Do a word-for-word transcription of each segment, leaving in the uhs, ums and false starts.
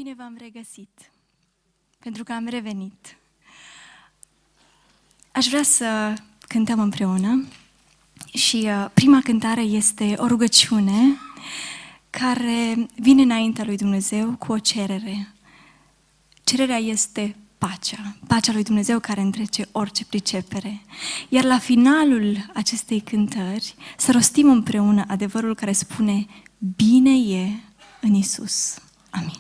bine v-am regăsit, pentru că am revenit. Aș vrea să cântăm împreună și uh, prima cântare este o rugăciune care vine înaintea lui Dumnezeu cu o cerere. Cererea este pacea, pacea lui Dumnezeu care întrece orice pricepere. Iar la finalul acestei cântări să rostim împreună adevărul care spune: bine e în Iisus. Amin.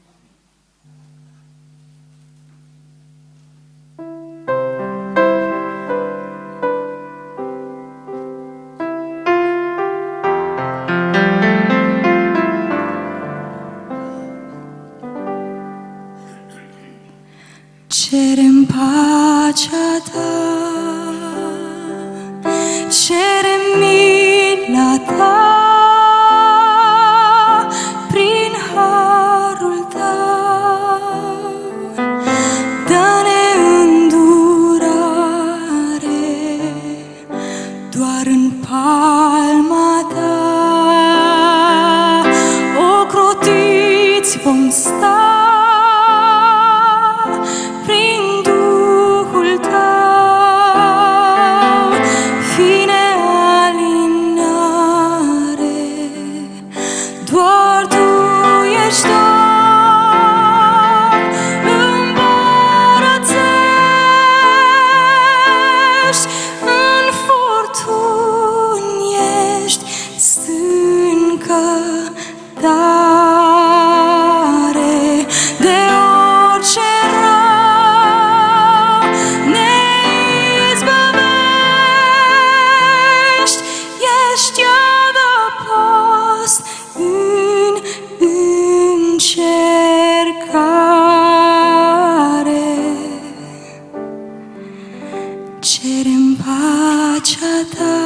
Cerem pacea ta, cerem mila ta, prin harul tău, dă-ne îndurare, doar în palma ta, ocrotiți vom sta. Cerem pacea ta,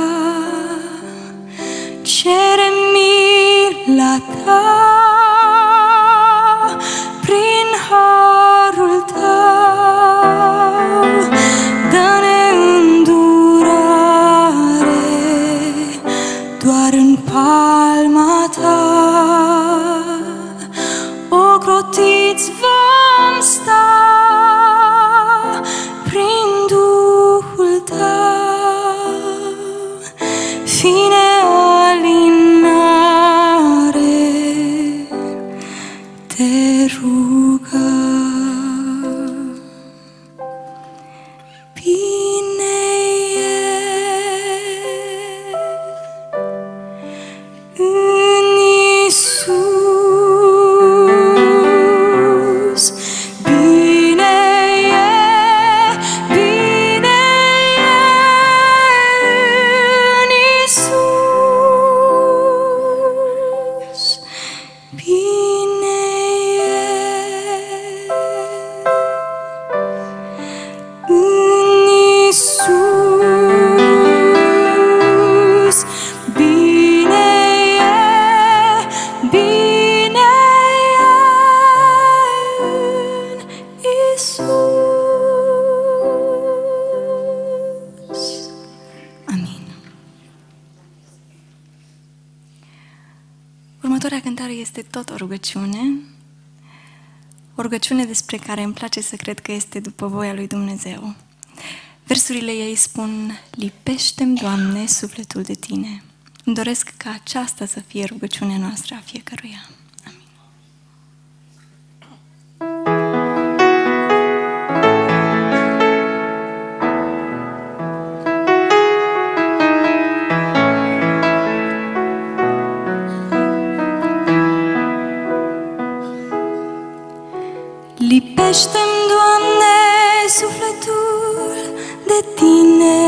cerem mila ta, prin harul tău, dă-ne îndurare, doar în palma ta, ocrotiți vom sta. Fine alinare, te rugăm. Bine e în Iisus, bine e, bine e în Iisus, bine e în Iisus, bine e, bine e în Iisus. Amin. Următoarea cântare este tot o rugăciune, o rugăciune despre care îmi place să cred că este după voia lui Dumnezeu. Versurile ei spun: lipește-mi, Doamne, sufletul de Tine. Îmi doresc ca aceasta să fie rugăciunea noastră a fiecăruia. Amin. Lipește-mi, Doamne, sufletul de Tine,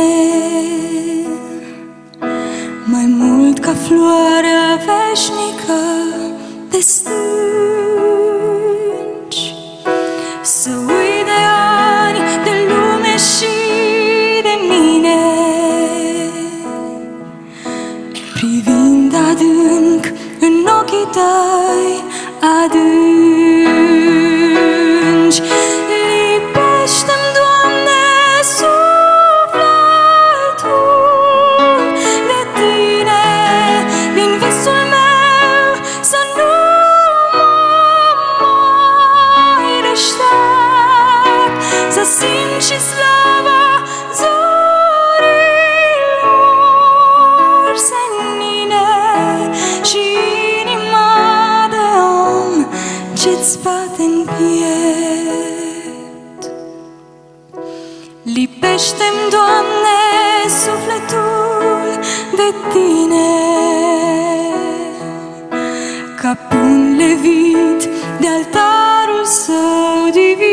mai mult ca floarea veșnică de stânci. Să uit de ani, de lume și de mine, privind adânc în ochii Tăi adânci. Lipește-mi, Doamne, sufletul de Tine, din visul meu să nu mă Lipește-mi, Doamne, sufletul de Tine, ca pe un levit de altarul Său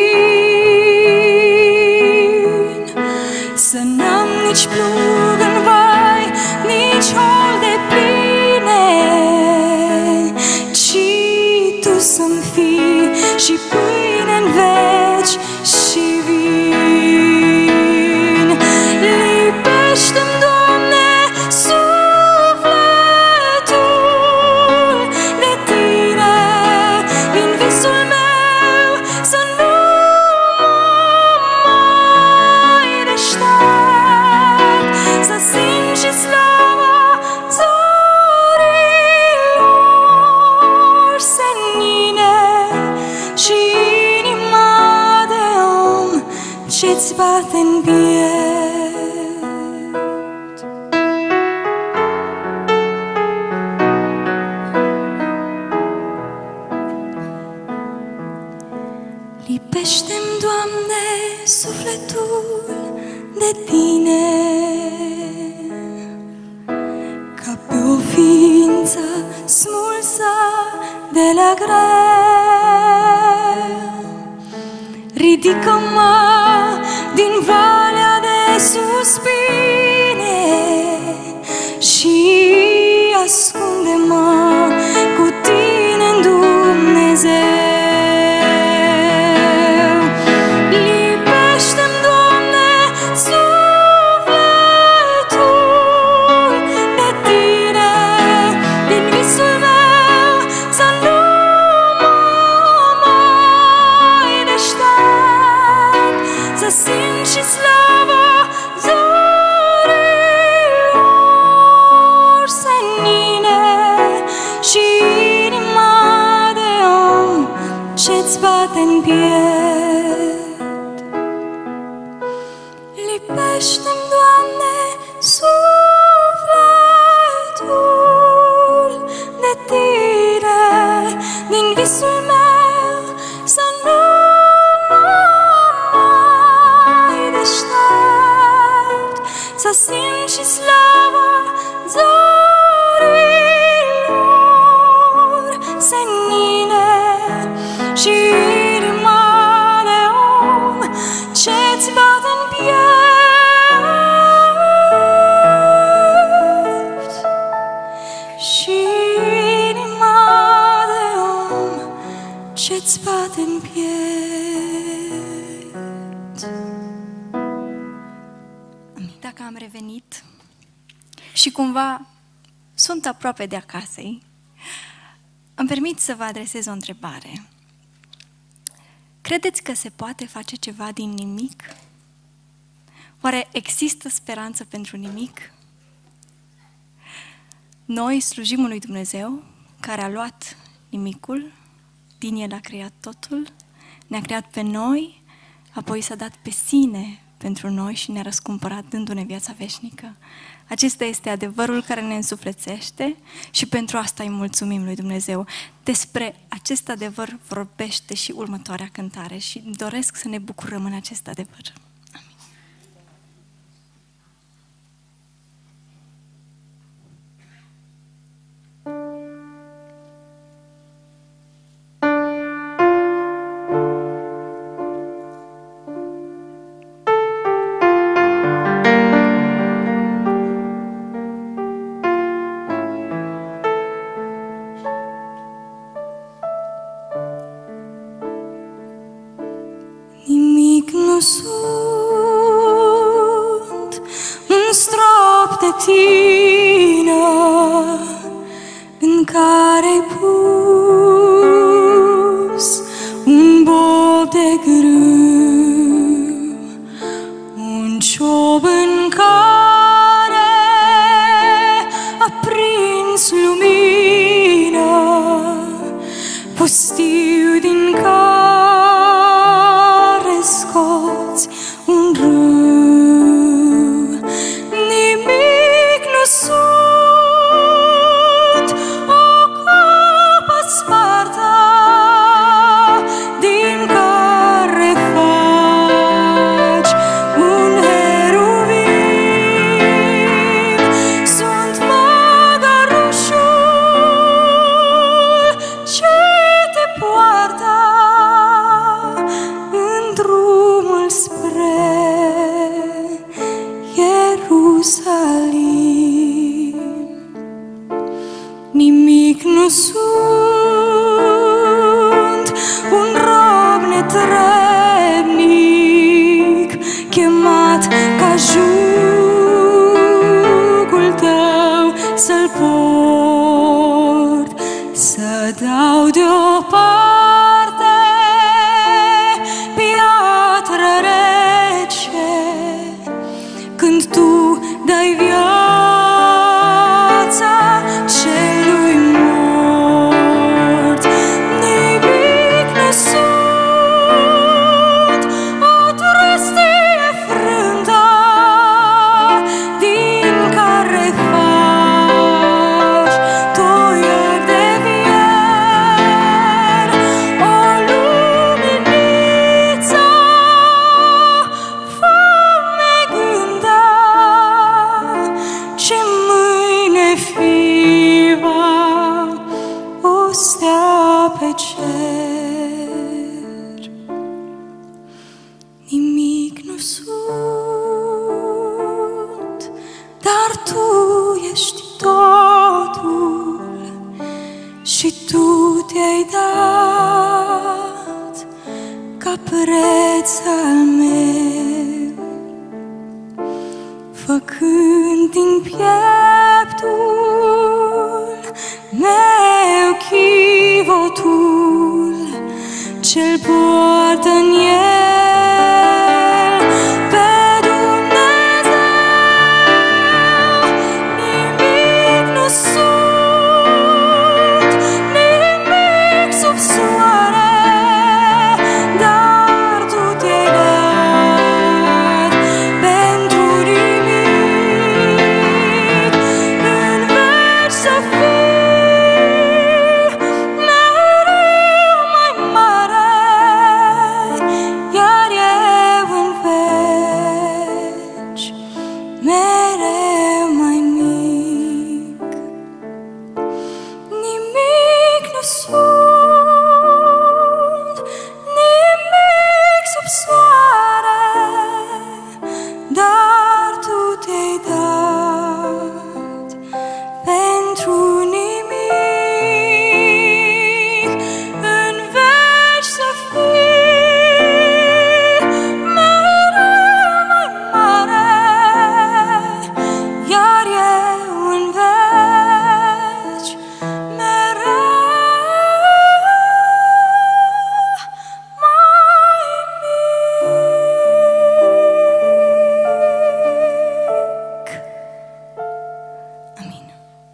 divin. Să n-am nici plug în vai, nici hol de pline, ci Tu să-mi fii și pâine în veci și vin. Lipește-mi, Doamne, sufletul de Tine, din visul meu să nu mă mai deștept, să simt și slava zorilor senine și inima de om ce-ți bate în piept. Lipește-mi, Doamne, sufletul de Tine, ca pe o ființă smulsă de la greu. Ridică-mă din valea de suspine și ascunde-mă cu Tine în Dumnezeu. Lipește-mi, Doamne, sufletul de Tine, din visul meu să nu mă mai deștept, să simt și slava zorilor senine și inima de om ce-ți bate în piept. Lipește-mi, Doamne, sufletul de Tine, din visul meu să nu mă mai deștept, să simt și slava zorilor senine și inima de om ce-ți bate în piept, și inima de om ce-ți bate în piept. Dacă am revenit și cumva sunt aproape de acasă, îmi permit să vă adresez o întrebare. Credeți că se poate face ceva din nimic? Oare există speranță pentru nimic? Noi slujim unui Dumnezeu care a luat nimicul, din El a creat totul, ne-a creat pe noi, apoi s-a dat pe sine pentru noi și ne-a răscumpărat dându-ne viața veșnică. Acesta este adevărul care ne însuflețește și pentru asta îi mulțumim lui Dumnezeu. Despre acest adevăr vorbește și următoarea cântare și doresc să ne bucurăm în acest adevăr. Nimic nu sunt, un strop de Tine în care-ai pus un bob de grâu, un ciob în care a prins lumină, pustiu din care scoți un râu. Nimic nu sunt, o Ierusalim. Nimic nu sunt, un rob netrebnic, chemat ca jugul tău să-l port, să dau deoparte piatră rece, când tu dai viața celui mort. Nimic nu sunt, o trestie frântă din care faci toiag de fier, o luminiță, fă-mi gânda ce mâine fi va o stea pe cer. Nimic nu sunt, dar tu ești totul și tu te-ai dat ca preț al meu, făcând din pieptul meu chivotul ce-l poartă în el pe Dumnezeu. Nimic nu sunt, nimic sub soare, dar tu te-ai dat pentru nimic. În veci să fii mereu mai mare, iar eu în veci mereu mai mic. Nimic nu sunt, nimic sub soare, dar tu te-ai dat pentru nimic. În veci să fii mereu mai mare, iar eu în veci mereu mai mic. Amin.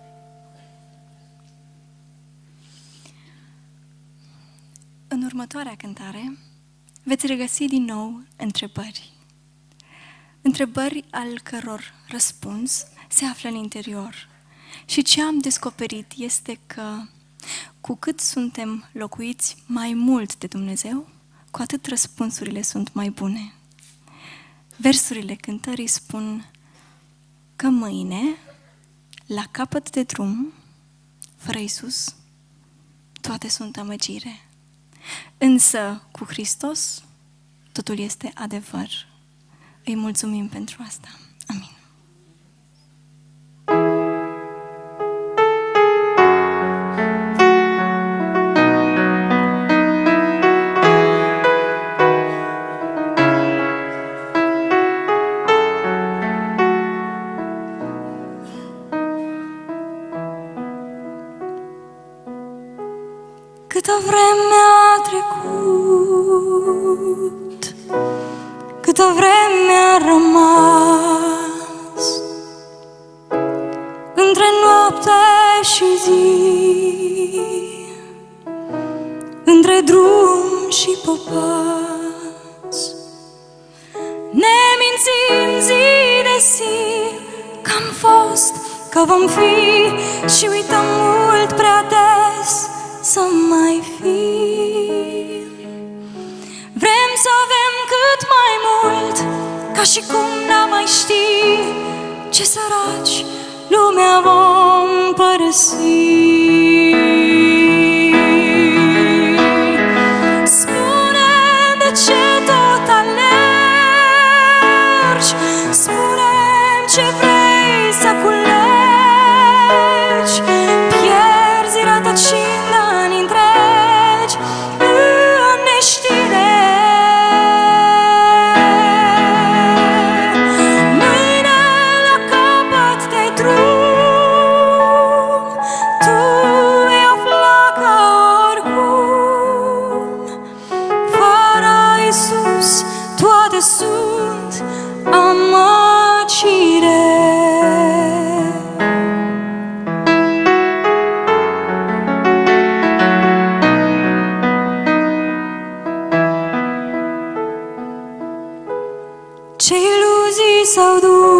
În următoarea cântare veți regăsi din nou întrebări. Întrebări al căror răspuns se află în interior. Și ce am descoperit este că cu cât suntem locuiți mai mult de Dumnezeu, cu atât răspunsurile sunt mai bune. Versurile cântării spun că mâine, la capăt de drum, fără Iisus, toate sunt amăgire. Însă, cu Hristos, totul este adevăr. Îi mulțumim pentru asta. Amin. Câtă vreme a trecut, câtă vreme a rămas între noapte și zi, între drum și popas. Ne mințim zi de zi că am fost, că vom fi și uităm mult prea des să mai fim. Vrem să avem cât mai mult, ca și cum n-am mai ști ce săraci lumea vom părăsi. Spune de ce tot alergi, spune Ce iluzii s-au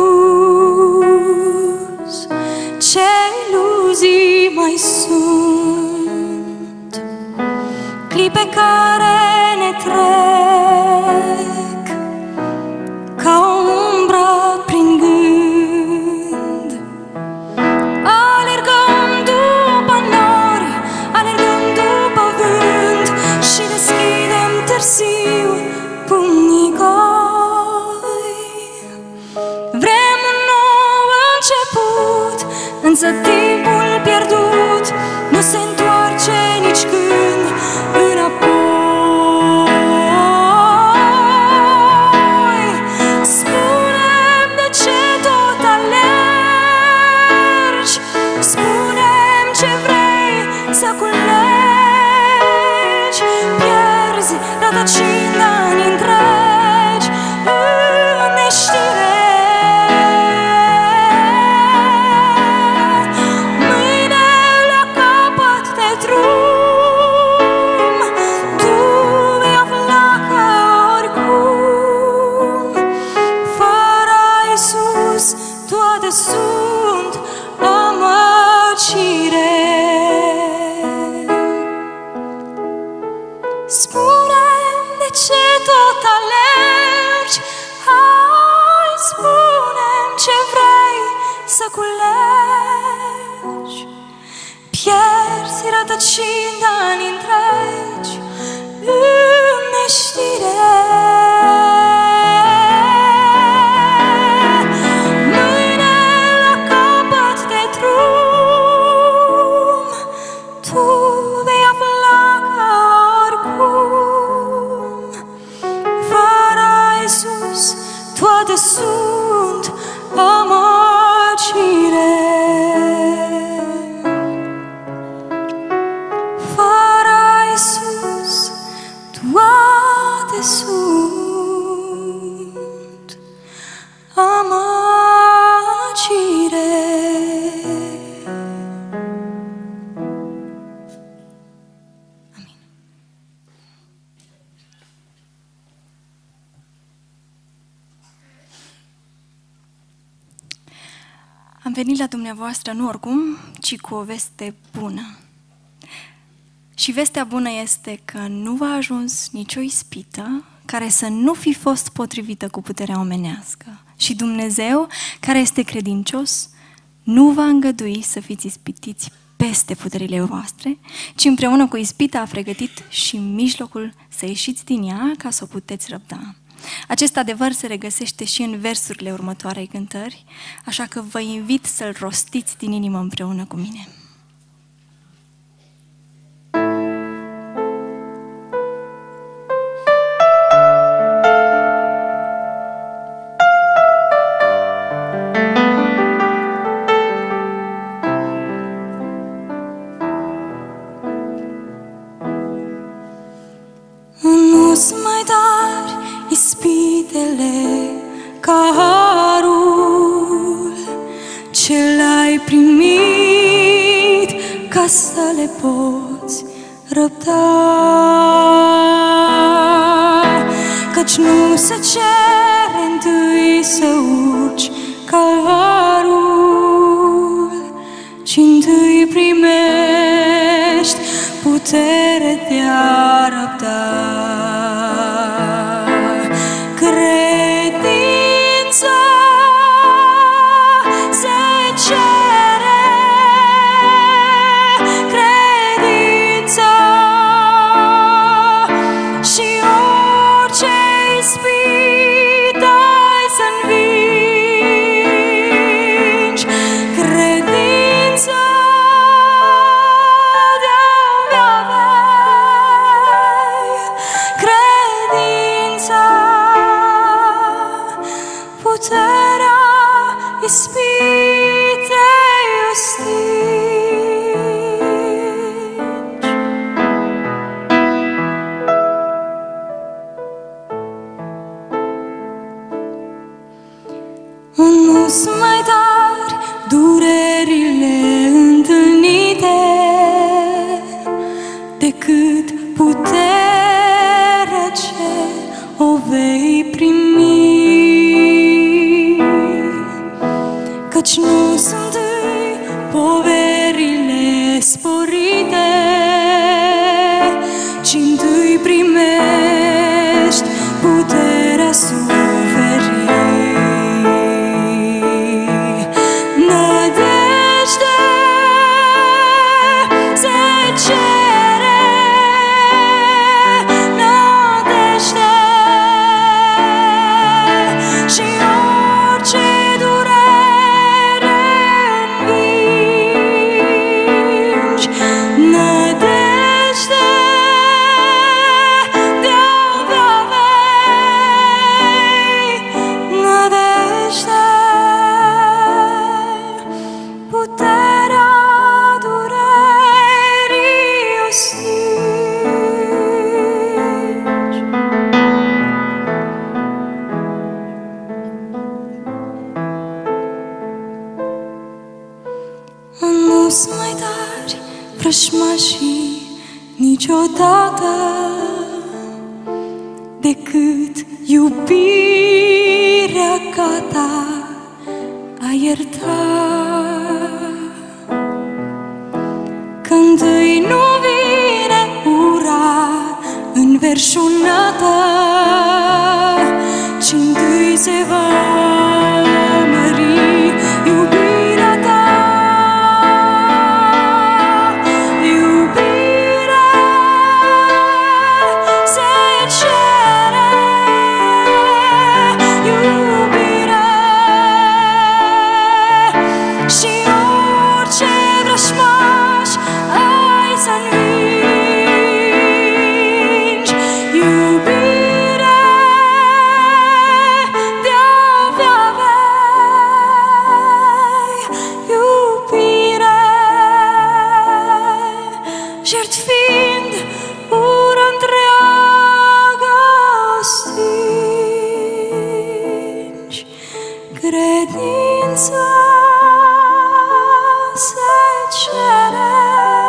dus, ce iluzii mai sunt, clipe care ne trec ca o umbră prin gând. Alergăm după nori, alergăm după vânt și deschidem târziu pumnii goi. Vrem un nou început, însă timpul pierdut nu se întoarce nici când înapoi. Spune-mi de ce tot alergi, spune-mi ce vrei să culegi. Pierzi rătăcind ani întregi în neștire. Sunt amăcire. Spune-mi de ce tot alergi, hai, spune-mi ce vrei să culegi. Pierzi rătăcind ani întregi în neștire. Toate sunt amăcire. Fără Iisus, toate sunt amăcire. Amin. Am venit la dumneavoastră nu oricum, ci cu o veste bună. Și vestea bună este că nu v-a ajuns nicio ispită care să nu fi fost potrivită cu puterea omenească. Și Dumnezeu, care este credincios, nu va îngădui să fiți ispitiți peste puterile voastre, ci împreună cu ispita a pregătit și mijlocul să ieșiți din ea ca să o puteți răbda. Acest adevăr se regăsește și în versurile următoarei cântări, așa că vă invit să-l rostiți din inimă împreună cu mine. Nu-ți mai dar ispitele ca harul ce l-ai primit ca să le poți răbda. Căci nu se cere întâi să urci calvarul, ci întâi primești putere de a răbda. Credința se cere, credința și orice ispită ai să învingi. Credința de-a avea, nu-s mai tari durerile întâlnite decât puterea ce o vei primi. Căci nu sunt poverile sporite, ci întâi primești puterea suferi. Nădejde se cere, nădejde și orice durere învingi. Nădejde de-abia vei, nădejde puterea durerii o stingi. Nu-s mai tari vrăjmașii niciodată decât iubirea gata a ierta. Când îi nu vine ura înverșunată, ci întâi se va mări iubirea ta. Iubirea se cere, iubire și orice vrăjmaș ai să învingi. Iubire de-abia vei, iubire jertfind ura întreagă o stingi. Credința se cere,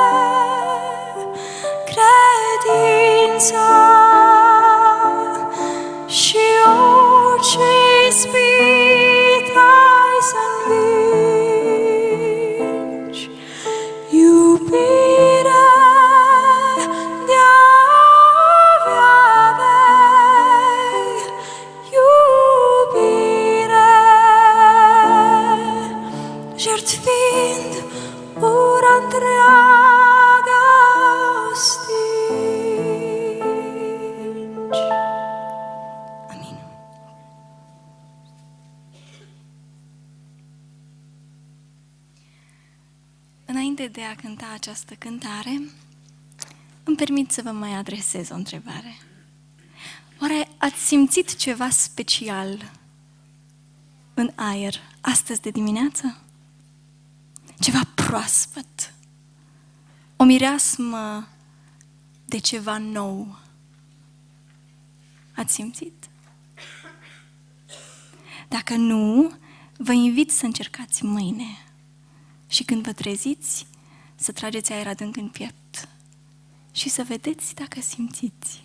credința și orice ispit ai să învingi. Iubire de-abia vei, iubire jertfind ura întreagă o stingi. Amin. Înainte de a cânta această cântare, îmi permit să vă mai adresez o întrebare. Oare ați simțit ceva special în aer astăzi de dimineață? Ceva proaspăt? O mireasmă de ceva nou? Ați simțit? Dacă nu, vă invit să încercați mâine și când vă treziți, să trageți aer adânc în piept și să vedeți dacă simțiți.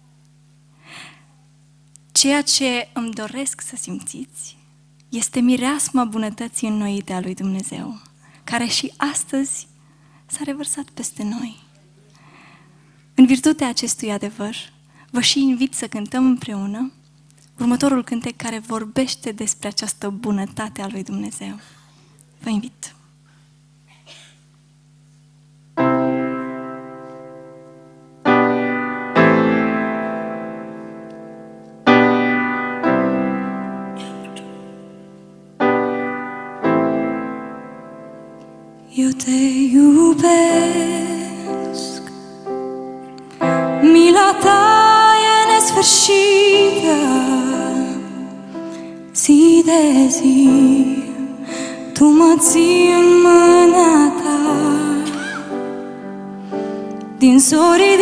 Ceea ce îmi doresc să simțiți este mireasma bunătății înnoite a lui Dumnezeu, care și astăzi s-a revărsat peste noi. În virtutea acestui adevăr, vă și invit să cântăm împreună următorul cântec care vorbește despre această bunătate a lui Dumnezeu. Vă invit! Eu te iubesc, mila ta e nesfârșită, zi de zi tu mă ții în mâna ta. Din zorii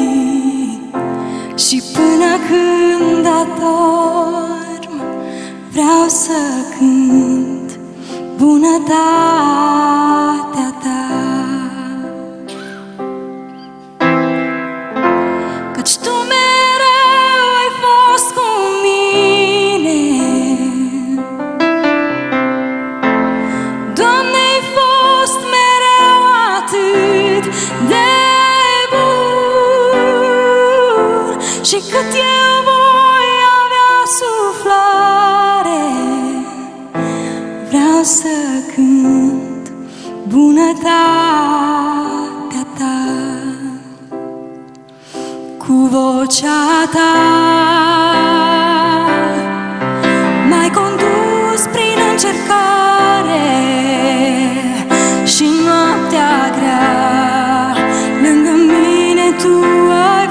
dimineții și până când adorm, vreau să cânt bunătatea ta. Căci tu mereu ai fost cu mine, Doamne, ai fost mereu atât de bun. Și cât eu voi avea suflare, vreau să cânt bunătatea ta. Cu vocea ta m-ai condus prin încercare și noaptea grea, lângă mine tu ai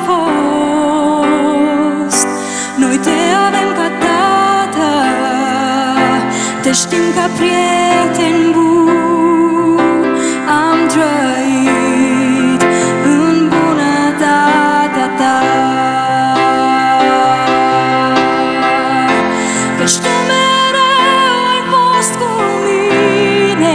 fost. Noi te avem ca tată, te știm ca prieten bun. Am trăit în bunătatea ta. Căci tu mereu ai fost cu mine,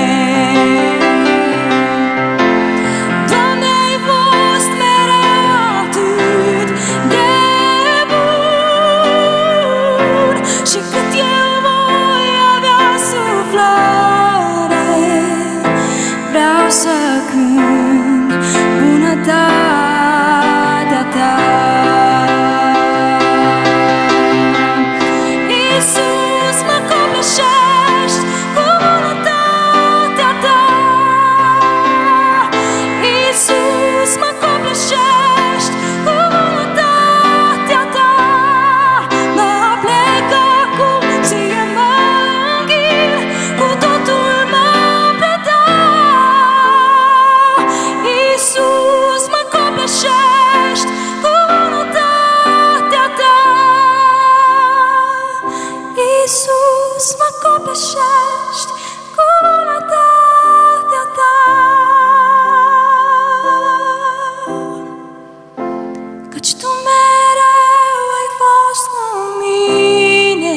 Doamne, ai fost mereu atât de bun. Și cât eu voi avea suflare, vreau să cânt bunătatea ta. Iisus, mă copleșești cu bunătatea ta. Iisus, mă copleșești cu bunătatea ta. Mă aplec acum, ție mă înghil, cu totul mă preda. Iisus, mă copleșești cu bunătatea ta. Iisus, mă copleșești cu bunătatea ta. Căci tu mereu ai fost cu mine,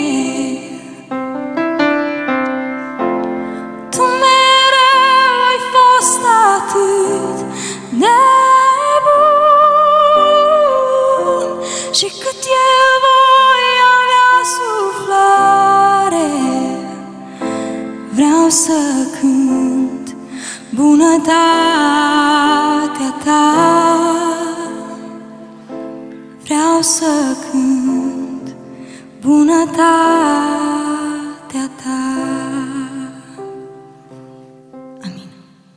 tu mereu ai fost atât de bun. Și cât eu voi avea suflare, vreau să cânt bunătatea ta. Vreau să cânt bunătatea ta. Amin.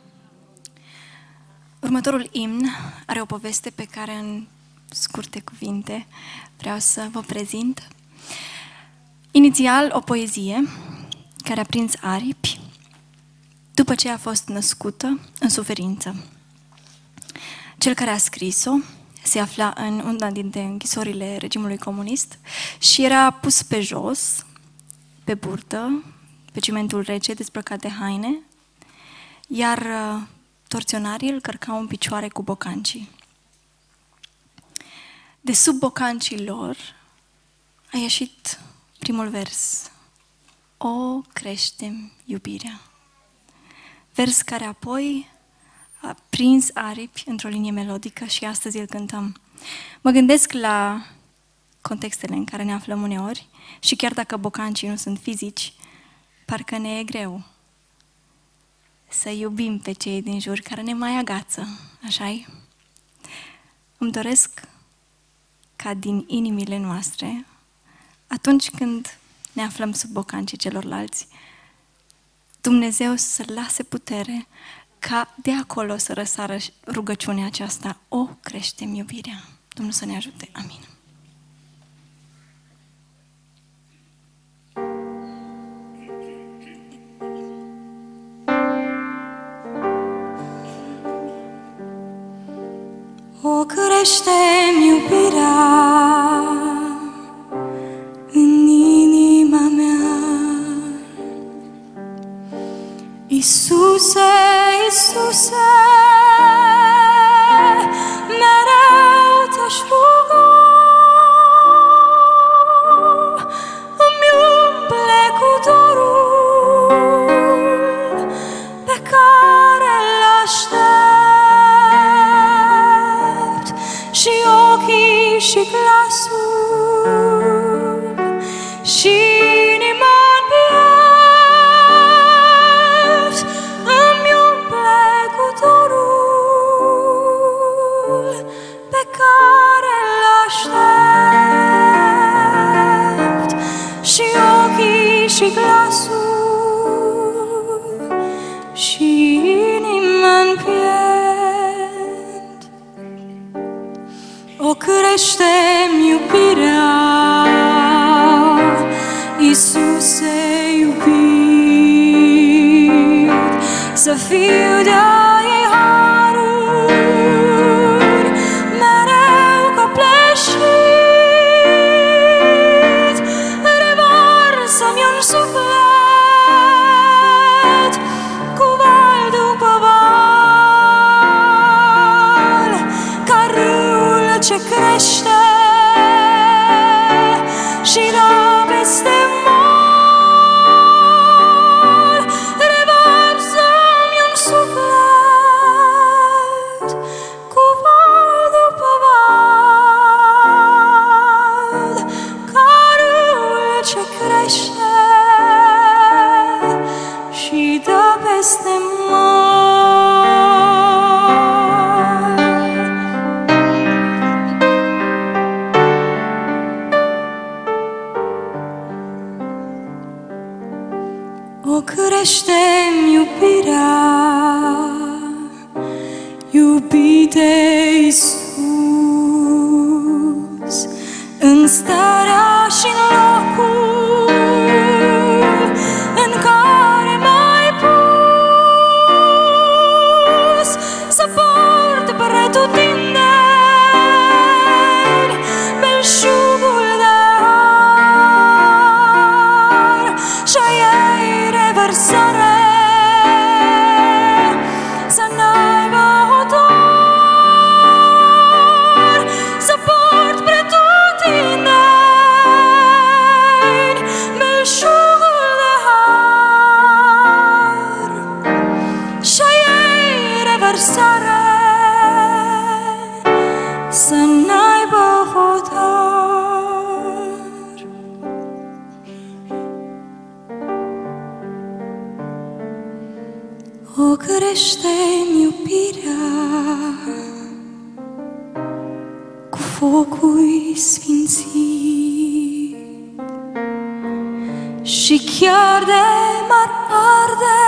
Următorul imn are o poveste pe care în scurte cuvinte vreau să vă prezint. Inițial o poezie care a prins aripi după ce a fost născută în suferință. Cel care a scris-o se afla în una dintre închisorile regimului comunist și era pus pe jos, pe burtă, pe cimentul rece, dezbrăcat de haine, iar torționarii îl cărcau în picioare cu bocancii. De sub bocancii lor a ieșit primul vers: O, crește-mi iubirea. Vers care apoi a prins aripi într-o linie melodică și astăzi îl cântăm. Mă gândesc la contextele în care ne aflăm uneori și chiar dacă bocancii nu sunt fizici, parcă ne e greu să iubim pe cei din jur care ne mai agață, așa-i? Îmi doresc ca din inimile noastre, atunci când ne aflăm sub bocancii celorlalți, Dumnezeu să lase putere ca de acolo să răsară rugăciunea aceasta: O, crește-mi iubirea. Domnul să ne ajute. Amin. O, crește-mi iubirea în inima mea. Iisuse, Iisuse, mereu te-aș ruga, îmi glasul și inima în piept. O crește-mi iubirea, Iisuse iubit, să fiu de-ai haruri mereu copleșit. Revarsă-mi un suflet cu val după val, ca râul ce crește și dă peste mor. Revarsă-mi un suflet cu val după val, ca râul ce crește și dă peste O crește-mi iubirea, iubite Iisus, în starea și în locul în care m-ai pus, să port pretutindeni belșugul de har și a ei reversare, să n-aibă odor, să port pretutindeni belșugul de har și a ei reversare, să n-aibă odor. O crește-mi iubirea cu focul sfințit și chiar de m-ar arde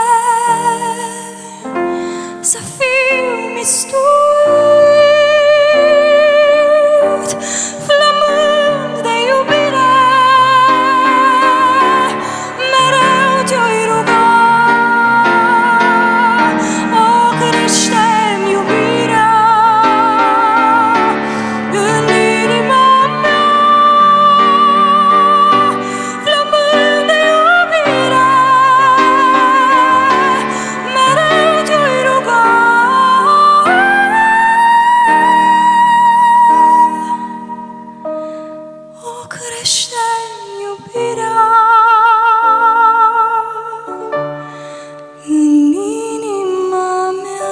să fiu mistuit, flămând de iubire, mereu te-oi ruga. O crește-mi iubirea în inima mea, flămând de iubire, mereu te-oi ruga. O crește-mi iubirea în inima mea.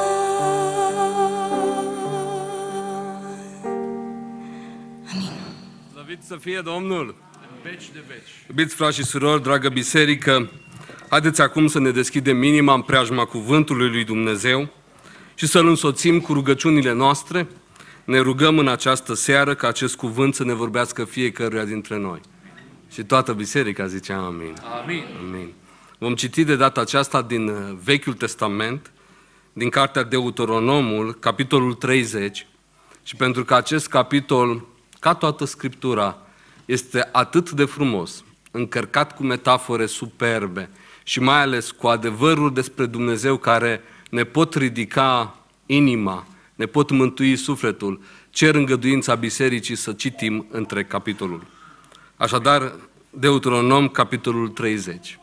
Amin. Slăvit să fie Domnul! În veci de veci. Iubiți frați și surori, dragă biserică, haideți acum să ne deschidem inima în preajma cuvântului lui Dumnezeu și să-L însoțim cu rugăciunile noastre. Ne rugăm în această seară ca acest cuvânt să ne vorbească fiecăruia dintre noi. Și toată biserica zice amin. Amin. Amin. Vom citi de data aceasta din Vechiul Testament, din cartea Deuteronomul, capitolul treizeci, și pentru că acest capitol, ca toată Scriptura, este atât de frumos, încărcat cu metafore superbe și mai ales cu adevăruri despre Dumnezeu care ne pot ridica inima, ne pot mântui sufletul, cer îngăduința bisericii să citim între capitolul. Așadar, Deuteronom, capitolul treizeci.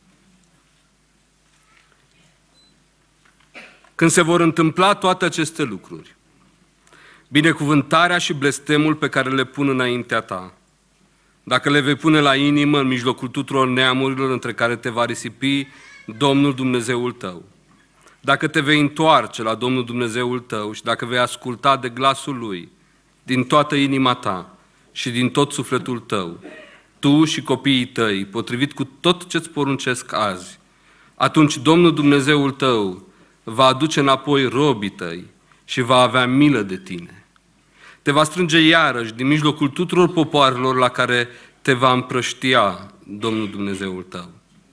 Când se vor întâmpla toate aceste lucruri, binecuvântarea și blestemul pe care le pun înaintea ta, dacă le vei pune la inimă în mijlocul tuturor neamurilor între care te va risipi Domnul Dumnezeul tău, dacă te vei întoarce la Domnul Dumnezeul tău și dacă vei asculta de glasul Lui din toată inima ta și din tot sufletul tău, tu și copiii tăi, potrivit cu tot ce-ți poruncesc azi, atunci Domnul Dumnezeul tău va aduce înapoi robii tăi și va avea milă de tine. Te va strânge iarăși din mijlocul tuturor popoarelor la care te va împrăștia Domnul Dumnezeul tău.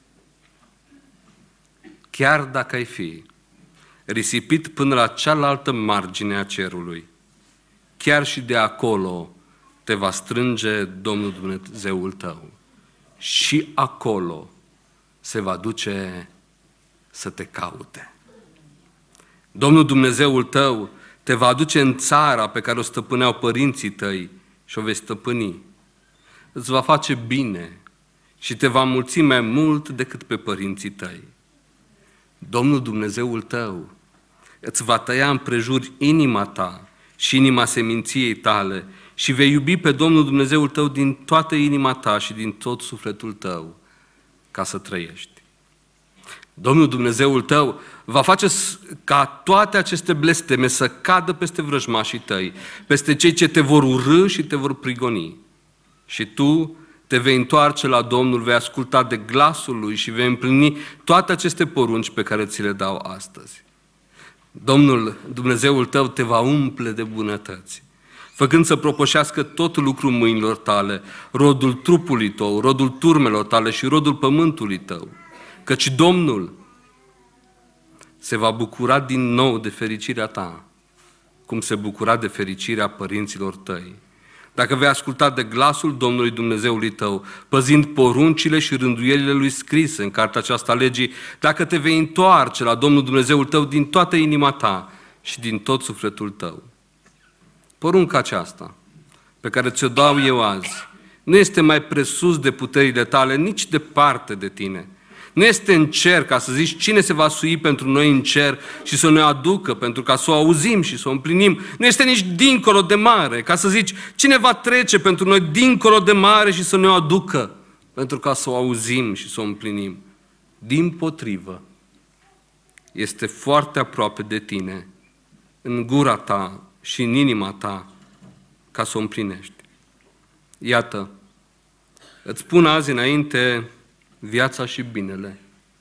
chiar dacă ai fi risipit până la cealaltă margine a cerului, chiar și de acolo te va strânge Domnul Dumnezeul tău. Și acolo se va duce să te caute. Domnul Dumnezeul tău te va aduce în țara pe care o stăpâneau părinții tăi și o vei stăpâni. Îți va face bine și te va mulți mai mult decât pe părinții tăi. Domnul Dumnezeul tău îți va tăia împrejur inima ta și inima seminției tale și vei iubi pe Domnul Dumnezeul tău din toată inima ta și din tot sufletul tău ca să trăiești. Domnul Dumnezeul tău va face ca toate aceste blesteme să cadă peste vrăjmașii tăi, peste cei ce te vor urî și te vor prigoni. Și tu te vei întoarce la Domnul, vei asculta de glasul Lui și vei împlini toate aceste porunci pe care ți le dau astăzi. Domnul Dumnezeul tău te va umple de bunătăți, făcând să propășească tot lucrul mâinilor tale, rodul trupului tău, rodul turmelor tale și rodul pământului tău. Căci Domnul se va bucura din nou de fericirea ta, cum se bucura de fericirea părinților tăi. Dacă vei asculta de glasul Domnului Dumnezeului tău, păzind poruncile și rânduielile Lui scrise în cartea aceasta legii, dacă te vei întoarce la Domnul Dumnezeul tău din toată inima ta și din tot sufletul tău. Porunca aceasta, pe care ți-o dau eu azi, nu este mai presus de puterile tale, nici departe de tine. Nu este în cer ca să zici cine se va sui pentru noi în cer și să ne aducă pentru ca să o auzim și să o împlinim. Nu este nici dincolo de mare ca să zici cine va trece pentru noi dincolo de mare și să ne o aducă pentru ca să o auzim și să o împlinim. Dimpotrivă, este foarte aproape de tine, în gura ta și în inima ta, ca să o împlinești. Iată, îți pun azi înainte viața și binele,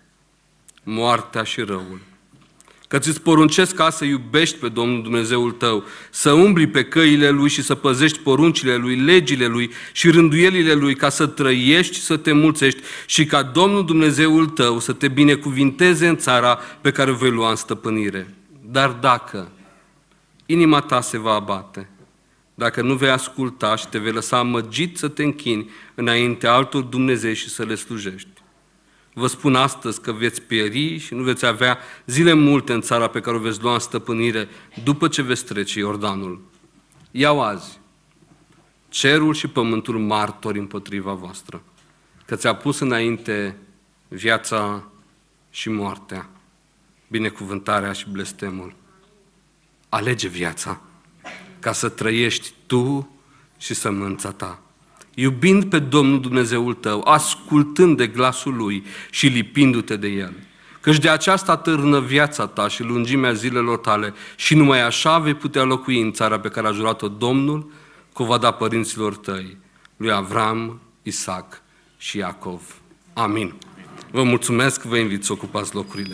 moartea și răul. Că ți-ți poruncesc ca să iubești pe Domnul Dumnezeul tău, să umbli pe căile Lui și să păzești poruncile Lui, legile Lui și rânduielile Lui, ca să trăiești și să te mulțești și ca Domnul Dumnezeul tău să te binecuvinteze în țara pe care o vei lua în stăpânire. Dar dacă inima ta se va abate, dacă nu vei asculta și te vei lăsa amăgit să te închini înaintea altor Dumnezei și să le slujești, vă spun astăzi că veți pieri și nu veți avea zile multe în țara pe care o veți lua în stăpânire după ce veți trece Iordanul. Iau azi cerul și pământul martori împotriva voastră, că ți-a pus înainte viața și moartea, binecuvântarea și blestemul. Alege viața, ca să trăiești tu și sămânța ta, iubind pe Domnul Dumnezeul tău, ascultând de glasul Lui și lipindu-te de El. Căci de aceasta târnă viața ta și lungimea zilelor tale și numai așa vei putea locui în țara pe care a jurat-o Domnul, că o va da părinților tăi, lui Avram, Isaac și Iacov. Amin. Vă mulțumesc, vă invit să ocupați locurile.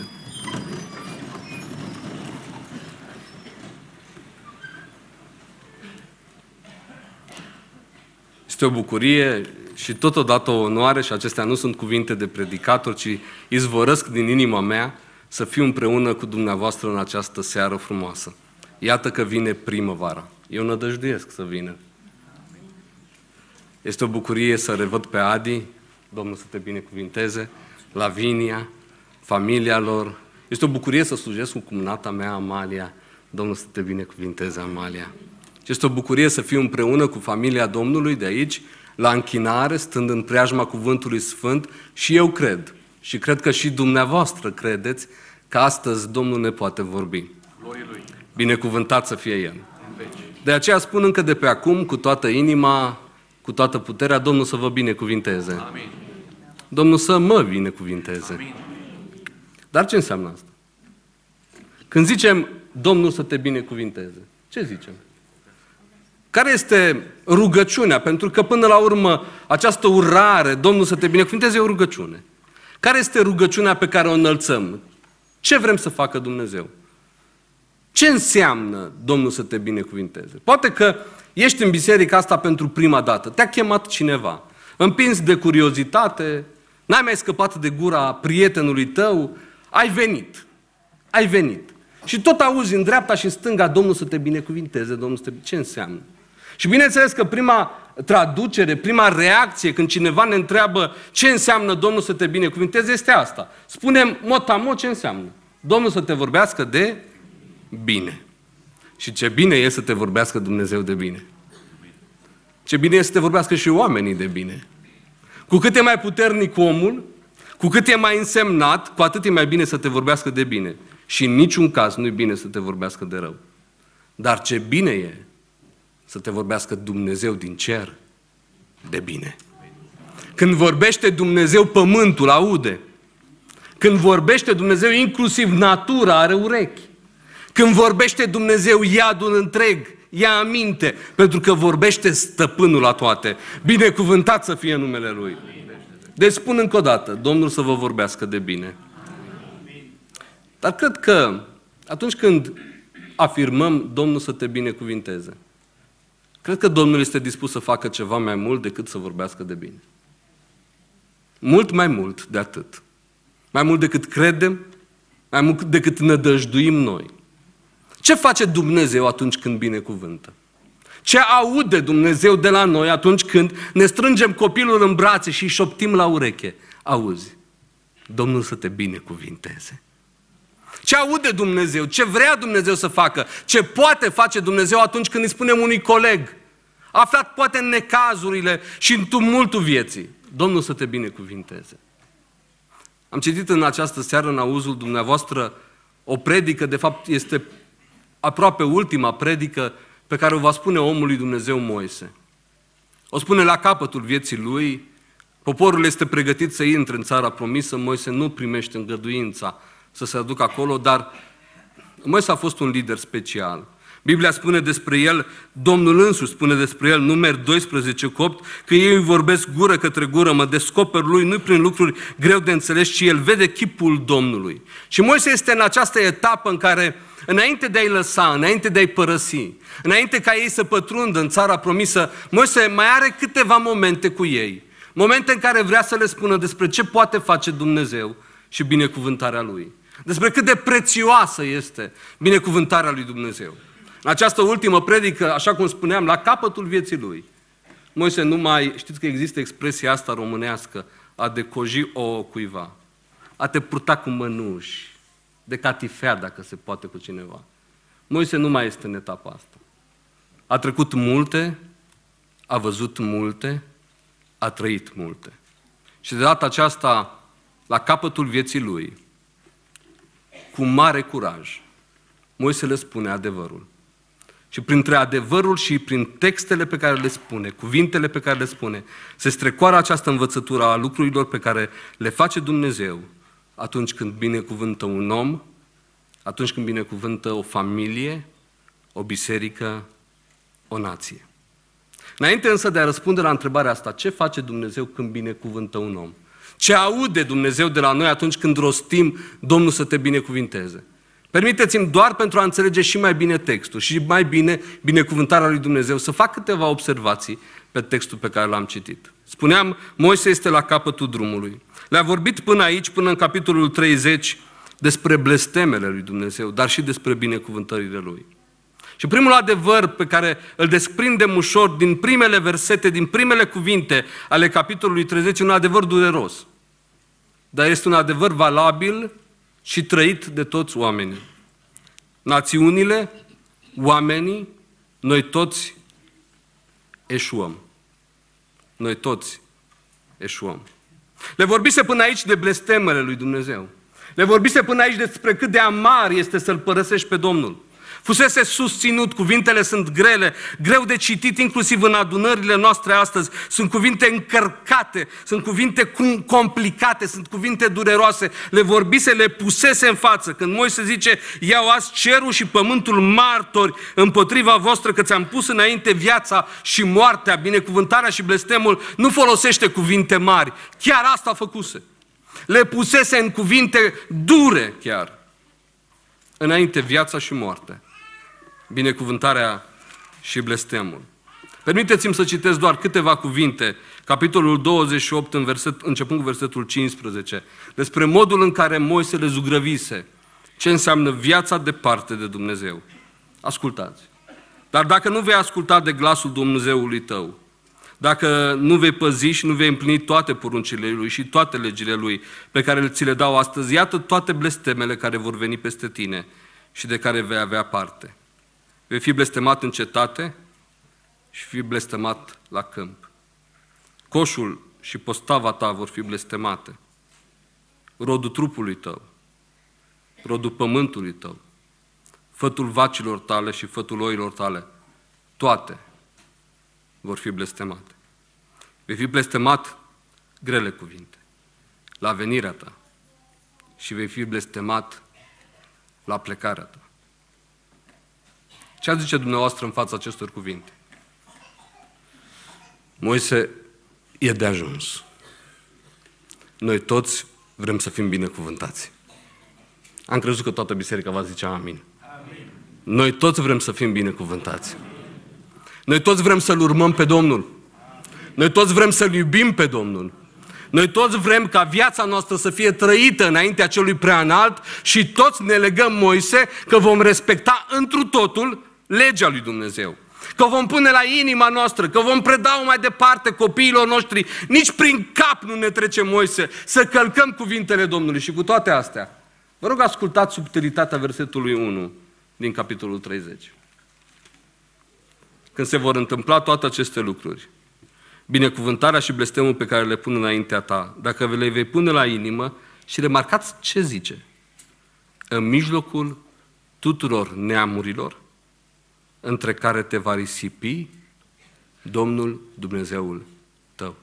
Este o bucurie și totodată o onoare, și acestea nu sunt cuvinte de predicator, ci izvorăsc din inima mea să fiu împreună cu dumneavoastră în această seară frumoasă. Iată că vine primăvara. Eu nădăjduiesc să vină. Este o bucurie să revăd pe Adi, Domnul să te binecuvinteze, Lavinia, familia lor. Este o bucurie să slujesc cu cumnata mea, Amalia, Domnul să te binecuvinteze, Amalia. Și este o bucurie să fiu împreună cu familia Domnului de aici, la închinare, stând în preajma Cuvântului Sfânt, și eu cred, și cred că și dumneavoastră credeți, că astăzi Domnul ne poate vorbi. Binecuvântat să fie El. De aceea spun încă de pe acum, cu toată inima, cu toată puterea, Domnul să vă binecuvinteze. Amin. Domnul să mă binecuvinteze. Amin. Dar ce înseamnă asta? Când zicem Domnul să te binecuvinteze, ce zicem? Care este rugăciunea? Pentru că până la urmă această urare, Domnul să te binecuvinteze, e o rugăciune. Care este rugăciunea pe care o înălțăm? Ce vrem să facă Dumnezeu? Ce înseamnă Domnul să te binecuvinteze? Poate că ești în biserica asta pentru prima dată, te-a chemat cineva, împins de curiozitate, n-ai mai scăpat de gura prietenului tău, ai venit. Ai venit. Și tot auzi în dreapta și în stânga, Domnul să te binecuvinteze, Domnul să te... Ce înseamnă? Și bineînțeles că prima traducere, prima reacție când cineva ne întreabă ce înseamnă Domnul să te binecuvinteze este asta. Spunem mot-a-mot ce înseamnă. Domnul să te vorbească de bine. Și ce bine e să te vorbească Dumnezeu de bine. Ce bine e să te vorbească și oamenii de bine. Cu cât e mai puternic omul, cu cât e mai însemnat, cu atât e mai bine să te vorbească de bine. Și în niciun caz nu e bine să te vorbească de rău. Dar ce bine e să te vorbească Dumnezeu din cer de bine. Când vorbește Dumnezeu, pământul aude. Când vorbește Dumnezeu, inclusiv natura are urechi. Când vorbește Dumnezeu, iadul întreg ia aminte, pentru că vorbește stăpânul la toate. Binecuvântat să fie numele Lui. Deci spun încă o dată, Domnul să vă vorbească de bine. Dar cred că atunci când afirmăm Domnul să te binecuvinteze, cred că Domnul este dispus să facă ceva mai mult decât să vorbească de bine. Mult mai mult de atât. Mai mult decât credem, mai mult decât nădăjduim noi. Ce face Dumnezeu atunci când binecuvântă? Ce aude Dumnezeu de la noi atunci când ne strângem copilul în brațe și îi șoptim la ureche? Auzi, Domnul să te binecuvinteze. Ce aude Dumnezeu? Ce vrea Dumnezeu să facă? Ce poate face Dumnezeu atunci când îi spunem unui coleg, aflat poate în necazurile și în tumultul vieții? Domnul să te binecuvinteze. Am citit în această seară în auzul dumneavoastră o predică, de fapt este aproape ultima predică pe care o va spune omului Dumnezeu Moise. O spune la capătul vieții lui, poporul este pregătit să intre în țara promisă, Moise nu primește îngăduința să se aducă acolo, dar Moise a fost un lider special. Biblia spune despre el, Domnul însuși spune despre el, Numeri doisprezece cu opt, că ei îi vorbesc gură către gură, mă descoper lui, nu prin lucruri greu de înțeles, ci el vede chipul Domnului. Și Moise este în această etapă în care, înainte de a-i lăsa, înainte de a-i părăsi, înainte ca ei să pătrundă în țara promisă, Moise mai are câteva momente cu ei. Momente în care vrea să le spună despre ce poate face Dumnezeu și binecuvântarea Lui. Despre cât de prețioasă este binecuvântarea lui Dumnezeu. În această ultimă predică, așa cum spuneam, la capătul vieții lui, Moise nu mai, știți că există expresia asta românească, a decoji o cuiva, a te purta cu mănuși, de catifea dacă se poate cu cineva. Moise nu mai este în etapa asta. A trecut multe, a văzut multe, a trăit multe. Și de data aceasta, la capătul vieții lui, cu mare curaj, Moise le spune adevărul. Și printre adevărul și prin textele pe care le spune, cuvintele pe care le spune, se strecoară această învățătură a lucrurilor pe care le face Dumnezeu atunci când binecuvântă un om, atunci când binecuvântă o familie, o biserică, o nație. Înainte însă de a răspunde la întrebarea asta, ce face Dumnezeu când binecuvântă un om? Ce aude Dumnezeu de la noi atunci când rostim Domnul să te binecuvinteze? Permiteți-mi doar pentru a înțelege și mai bine textul și mai bine binecuvântarea lui Dumnezeu să fac câteva observații pe textul pe care l-am citit. Spuneam, Moise este la capătul drumului. Le-a vorbit până aici, până în capitolul treizeci, despre blestemele lui Dumnezeu, dar și despre binecuvântările lui. Și primul adevăr pe care îl desprindem ușor din primele versete, din primele cuvinte ale capitolului treizeci, un adevăr dureros. Dar este un adevăr valabil și trăit de toți oamenii. Națiunile, oamenii, noi toți eșuăm. Noi toți eșuăm. Le vorbise până aici de blestemele lui Dumnezeu. Le vorbise până aici despre cât de amar este să-L părăsești pe Domnul. Fusese susținut, cuvintele sunt grele, greu de citit inclusiv în adunările noastre astăzi. Sunt cuvinte încărcate, sunt cuvinte complicate, sunt cuvinte dureroase. Le vorbise, le pusese în față. Când Moise zice, iau azi cerul și pământul martori împotriva voastră că ți-am pus înainte viața și moartea, binecuvântarea și blestemul, nu folosește cuvinte mari. Chiar asta făcuse. Le pusese în cuvinte dure chiar. Înainte viața și moartea. Binecuvântarea și blestemul. Permiteți-mi să citesc doar câteva cuvinte capitolul douăzeci și opt, în verset, începând cu versetul cincisprezece, despre modul în care Moise le zugrăvise ce înseamnă viața departe de Dumnezeu. Ascultați! Dar dacă nu vei asculta de glasul Dumnezeului tău, dacă nu vei păzi și nu vei împlini toate poruncile Lui și toate legile Lui pe care ți le dau astăzi, iată toate blestemele care vor veni peste tine și de care vei avea parte. Vei fi blestemat în cetate și fi blestemat la câmp. Coșul și postava ta vor fi blestemate. Rodul trupului tău, rodul pământului tău, fătul vacilor tale și fătul oilor tale, toate vor fi blestemate. Vei fi blestemat, grele cuvinte, la venirea ta și vei fi blestemat la plecarea ta. Ce zice dumneavoastră în fața acestor cuvinte? Moise, e de ajuns. Noi toți vrem să fim binecuvântați. Am crezut că toată biserica va zice amin. Amin. Noi toți vrem să fim binecuvântați. Noi toți vrem să-L urmăm pe Domnul. Noi toți vrem să-L iubim pe Domnul. Noi toți vrem ca viața noastră să fie trăită înaintea celui preanalt și toți ne legăm, Moise, că vom respecta întru totul legea lui Dumnezeu. Că vom pune la inima noastră, că vom preda-o mai departe copiilor noștri. Nici prin cap nu ne trece, Moise, să călcăm cuvintele Domnului. Și cu toate astea, vă rog, ascultați subtilitatea versetului unu din capitolul treizeci. Când se vor întâmpla toate aceste lucruri, binecuvântarea și blestemul pe care le pun înaintea ta, dacă le vei pune la inimă, și remarcați ce zice, în mijlocul tuturor neamurilor, între care te va risipi Domnul Dumnezeul tău.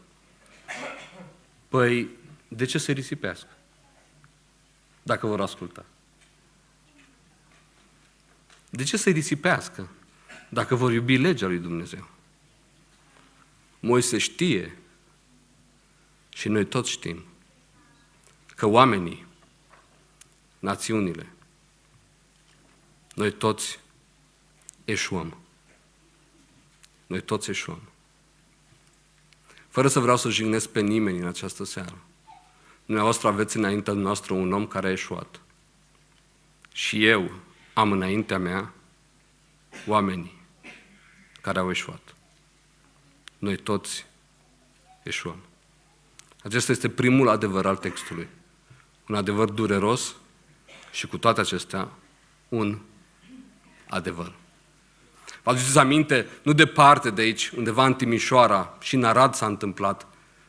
Păi, de ce să risipească? Dacă vor asculta. De ce să risipească? Dacă vor iubi legea lui Dumnezeu. Moise știe și noi toți știm că oamenii, națiunile, noi toți eșuăm. Noi toți eșuăm. Fără să vreau să jignesc pe nimeni în această seară. Dumneavoastră aveți înaintea noastră un om care a eșuat. Și eu am înaintea mea oamenii care au eșuat. Noi toți eșuăm. Acesta este primul adevăr al textului. Un adevăr dureros și cu toate acestea un adevăr. Vă aduceți aminte, nu departe de aici, undeva în Timișoara, și în Arad s-a întâmplat,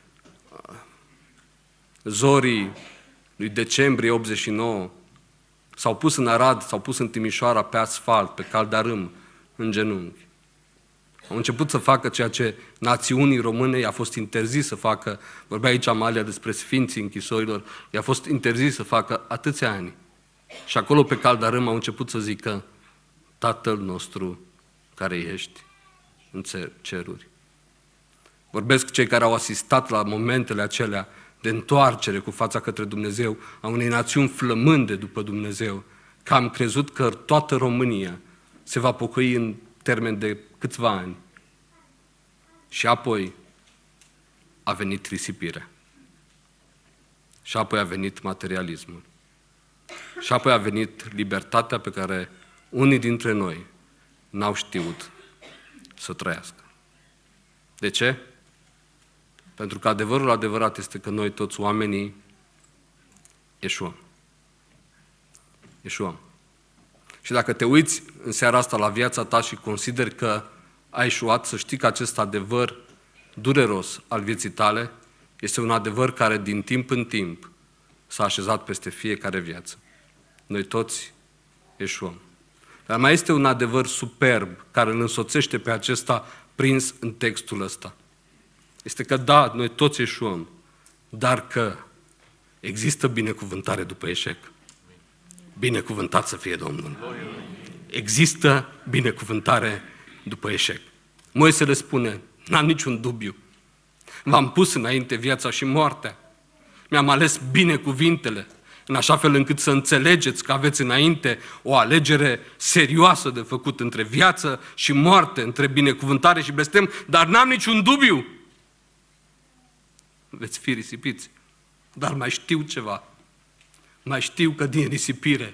zorii lui decembrie optzeci și nouă, s-au pus în Arad, s-au pus în Timișoara pe asfalt, pe caldarâm, în genunchi. Au început să facă ceea ce națiunii române i-a fost interzis să facă. Vorbea aici Amalia despre sfinții închisorilor, i-a fost interzis să facă atâția ani. Și acolo pe caldarâm au început să zică, Tatăl nostru care ești în ceruri. Vorbesc cei care au asistat la momentele acelea de întoarcere cu fața către Dumnezeu, a unei națiuni flămânde după Dumnezeu, că am crezut că toată România se va pocăi în termen de câțiva ani. Și apoi a venit risipirea. Și apoi a venit materialismul. Și apoi a venit libertatea pe care unii dintre noi n-au știut să trăiască. De ce? Pentru că adevărul adevărat este că noi toți oamenii eșuăm. Eșuăm. Și dacă te uiți în seara asta la viața ta și consideri că ai eșuat, să știi că acest adevăr dureros al vieții tale este un adevăr care din timp în timp s-a așezat peste fiecare viață. Noi toți eșuăm. Dar mai este un adevăr superb care îl însoțește pe acesta prins în textul ăsta. Este că da, noi toți eșuăm, dar că există binecuvântare după eșec. Binecuvântat să fie Domnul. Există binecuvântare după eșec. Moise le spune, n-am niciun dubiu. V-am pus înainte viața și moartea. Mi-am ales bine cuvintele, în așa fel încât să înțelegeți că aveți înainte o alegere serioasă de făcut între viață și moarte, între binecuvântare și blestem, dar n-am niciun dubiu. veți fi risipiți. Dar mai știu ceva. Mai știu că din risipire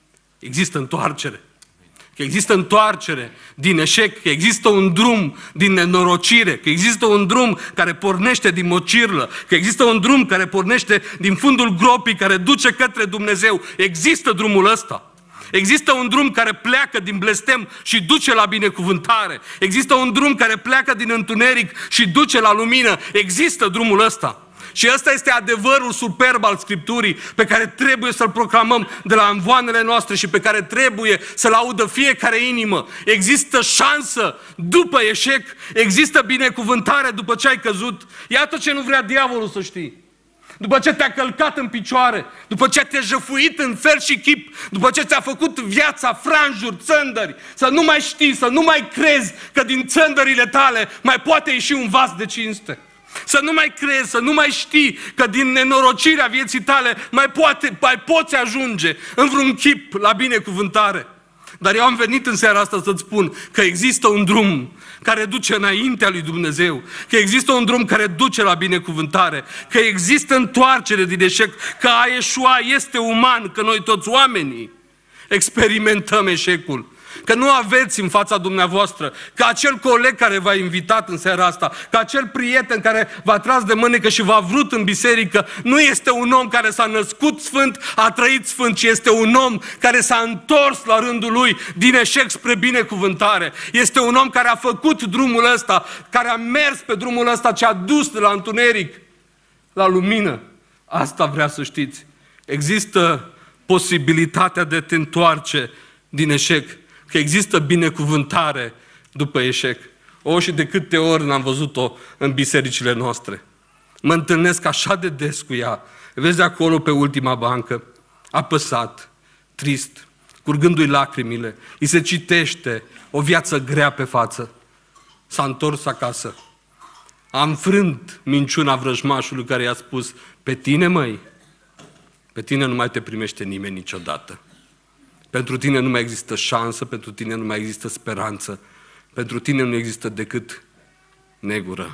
există întoarcere. Că există întoarcere din eșec, că există un drum din nenorocire, că există un drum care pornește din mocirlă, că există un drum care pornește din fundul gropii, care duce către Dumnezeu. Există drumul ăsta. Există un drum care pleacă din blestem și duce la binecuvântare. Există un drum care pleacă din întuneric și duce la lumină. Există drumul ăsta. Și ăsta este adevărul superb al Scripturii pe care trebuie să-l proclamăm de la amvoanele noastre și pe care trebuie să-l audă fiecare inimă. Există șansă după eșec, există binecuvântare după ce ai căzut. Iată ce nu vrea diavolul să știi. După ce te-a călcat în picioare, după ce te-a jăfuit în fel și chip, după ce ți-a făcut viața franjuri, țândări, să nu mai știi, să nu mai crezi că din țândările tale mai poate ieși un vas de cinste. Să nu mai crezi, să nu mai știi că din nenorocirea vieții tale mai, poate, mai poți ajunge în vreun chip la binecuvântare. Dar eu am venit în seara asta să-ți spun că există un drum care duce înaintea lui Dumnezeu, că există un drum care duce la binecuvântare, că există întoarcere din eșec, că a eșua este uman, că noi toți oamenii experimentăm eșecul. Că nu aveți în fața dumneavoastră, că acel coleg care v-a invitat în seara asta, că acel prieten care v-a tras de mânecă și v-a vrut în biserică, nu este un om care s-a născut sfânt, a trăit sfânt, ci este un om care s-a întors la rândul lui din eșec spre binecuvântare. Este un om care a făcut drumul ăsta, care a mers pe drumul ăsta ce a dus de la întuneric la lumină. Asta vrea să știți. Există posibilitatea de a te întoarce din eșec. Că există binecuvântare după eșec. O, și de câte ori n-am văzut-o în bisericile noastre. Mă întâlnesc așa de des cu ea. Vezi acolo pe ultima bancă, apăsat, trist, curgându-i lacrimile. Îi se citește o viață grea pe față. S-a întors acasă. A înfrânt minciuna vrăjmașului care i-a spus: pe tine, măi, pe tine nu mai te primește nimeni niciodată. Pentru tine nu mai există șansă, pentru tine nu mai există speranță, pentru tine nu există decât negură,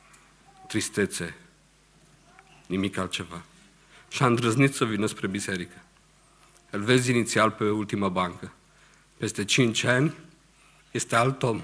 tristețe, nimic altceva. Și a îndrăznit să vină spre biserică. Îl vezi inițial pe ultima bancă. Peste cinci ani este alt om.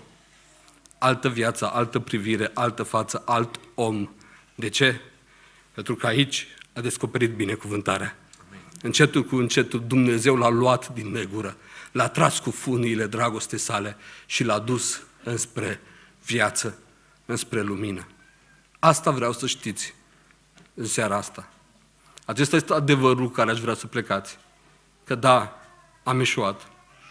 Altă viață, altă privire, altă față, alt om. De ce? Pentru că aici a descoperit binecuvântarea. Încetul cu încetul Dumnezeu l-a luat din negură, l-a tras cu funiile dragostei sale și l-a dus înspre viață, înspre lumină. Asta vreau să știți în seara asta. Acesta este adevărul cu care aș vrea să plecați. Că da, am eșuat,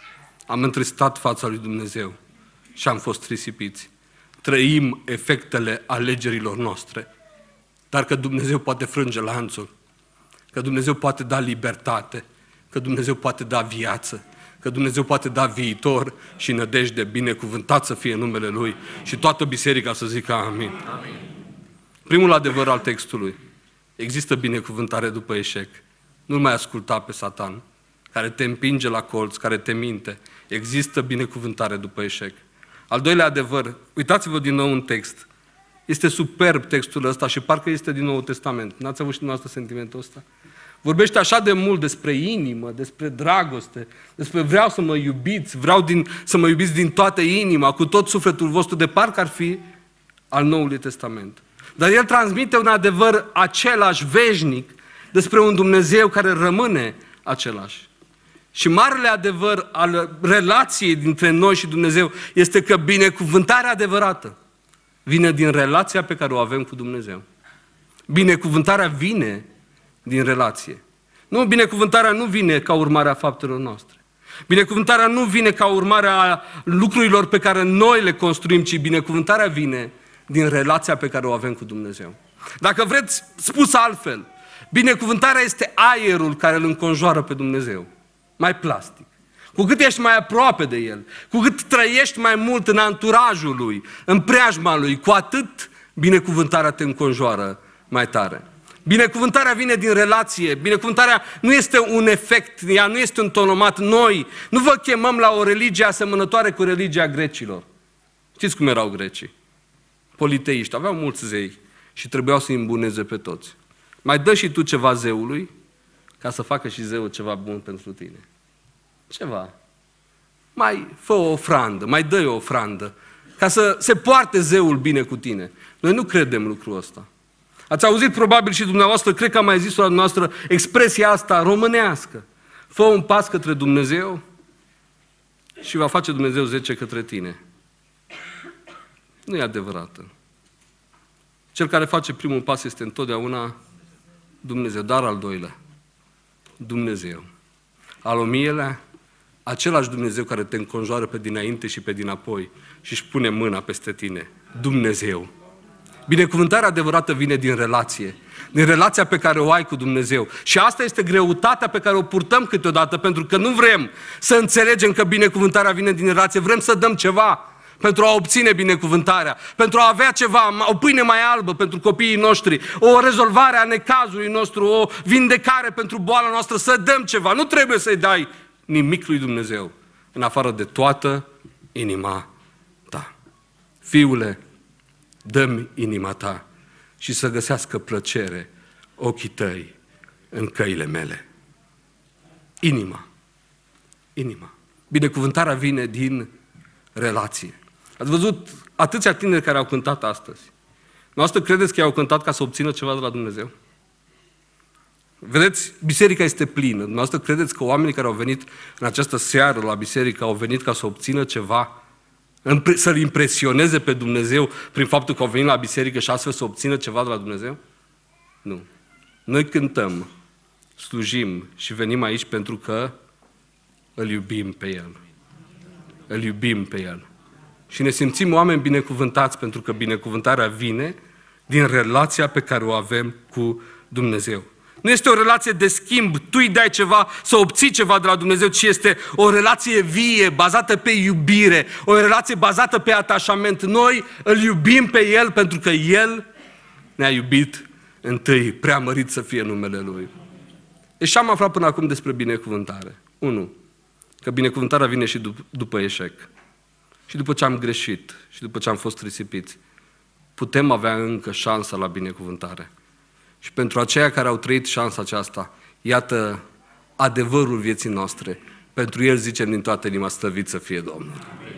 am întristat fața lui Dumnezeu și am fost risipiți. Trăim efectele alegerilor noastre, dar că Dumnezeu poate frânge lanțul, că Dumnezeu poate da libertate, că Dumnezeu poate da viață, că Dumnezeu poate da viitor și nădejde. Binecuvântat să fie numele Lui și toată biserica să zică amin. Amin. Primul adevăr al textului: există binecuvântare după eșec. Nu-l mai asculta pe Satan, care te împinge la colț, care te minte. Există binecuvântare după eșec. Al doilea adevăr, uitați-vă din nou un text. Este superb textul ăsta și parcă este din Noul Testament. N-ați avut și dumneavoastră sentimentul ăsta? Vorbește așa de mult despre inimă, despre dragoste, despre vreau să mă iubiți, vreau din, să mă iubiți din toată inima, cu tot sufletul vostru, de parcă ar fi al Noului Testament. Dar el transmite un adevăr același, veșnic, despre un Dumnezeu care rămâne același. Și marele adevăr al relației dintre noi și Dumnezeu este că binecuvântarea adevărată vine din relația pe care o avem cu Dumnezeu. Binecuvântarea vine din relație. Nu, binecuvântarea nu vine ca urmare a faptelor noastre. Binecuvântarea nu vine ca urmare a lucrurilor pe care noi le construim, ci binecuvântarea vine din relația pe care o avem cu Dumnezeu. Dacă vreți, spus altfel, binecuvântarea este aerul care îl înconjoară pe Dumnezeu. Mai plastic. Cu cât ești mai aproape de El, cu cât trăiești mai mult în anturajul Lui, în preajma Lui, cu atât binecuvântarea te înconjoară mai tare. Binecuvântarea vine din relație, binecuvântarea nu este un efect, ea nu este un tonomat. Noi nu vă chemăm la o religie asemănătoare cu religia grecilor. Știți cum erau grecii? Politeiști, aveau mulți zei. și trebuiau să îi îmbuneze pe toți. Mai dă și tu ceva zeului, ca să facă și zeul ceva bun pentru tine. Ceva. Mai fă o ofrandă, mai dă-i o ofrandă, ca să se poarte zeul bine cu tine. Noi nu credem lucrul ăsta. Ați auzit probabil și dumneavoastră, cred că am mai zis-o la dumneavoastră, expresia asta românească. Fă un pas către Dumnezeu și va face Dumnezeu zece către tine. Nu e adevărată. Cel care face primul pas este întotdeauna Dumnezeu, dar al doilea, Dumnezeu. Al o mielea, același Dumnezeu care te înconjoară pe dinainte și pe dinapoi și își pune mâna peste tine. Dumnezeu. Binecuvântarea adevărată vine din relație, din relația pe care o ai cu Dumnezeu. Și asta este greutatea pe care o purtăm câteodată, pentru că nu vrem să înțelegem că binecuvântarea vine din relație, vrem să dăm ceva pentru a obține binecuvântarea, pentru a avea ceva, o pâine mai albă pentru copiii noștri, o rezolvare a necazului nostru, o vindecare pentru boala noastră, să dăm ceva. Nu trebuie să-i dai nimic lui Dumnezeu, în afară de toată inima ta. Fiule, dă-mi inima ta și să găsească plăcere ochii tăi în căile mele. Inima. Inima. Binecuvântarea vine din relație. Ați văzut atâția tineri care au cântat astăzi. Noastră credeți că i-au cântat ca să obțină ceva de la Dumnezeu? Vedeți, biserica este plină. Noastră credeți că oamenii care au venit în această seară la biserică au venit ca să obțină ceva, să-L impresioneze pe Dumnezeu prin faptul că au venit la biserică și astfel să obțină ceva de la Dumnezeu? Nu. Noi cântăm, slujim și venim aici pentru că îl iubim pe El. Îl iubim pe El. Și ne simțim oameni binecuvântați pentru că binecuvântarea vine din relația pe care o avem cu Dumnezeu. Nu este o relație de schimb, tu îi dai ceva, să obții ceva de la Dumnezeu, ci este o relație vie, bazată pe iubire, o relație bazată pe atașament. Noi îl iubim pe El pentru că El ne-a iubit întâi, preamărit să fie numele Lui. Deci am aflat până acum despre binecuvântare. Unu, că binecuvântarea vine și dup- după eșec. Și după ce am greșit și după ce am fost risipiți, putem avea încă șansa la binecuvântare. Și pentru aceia care au trăit șansa aceasta, iată adevărul vieții noastre. Pentru El zicem din toată inima, slăvit să fie Domnul.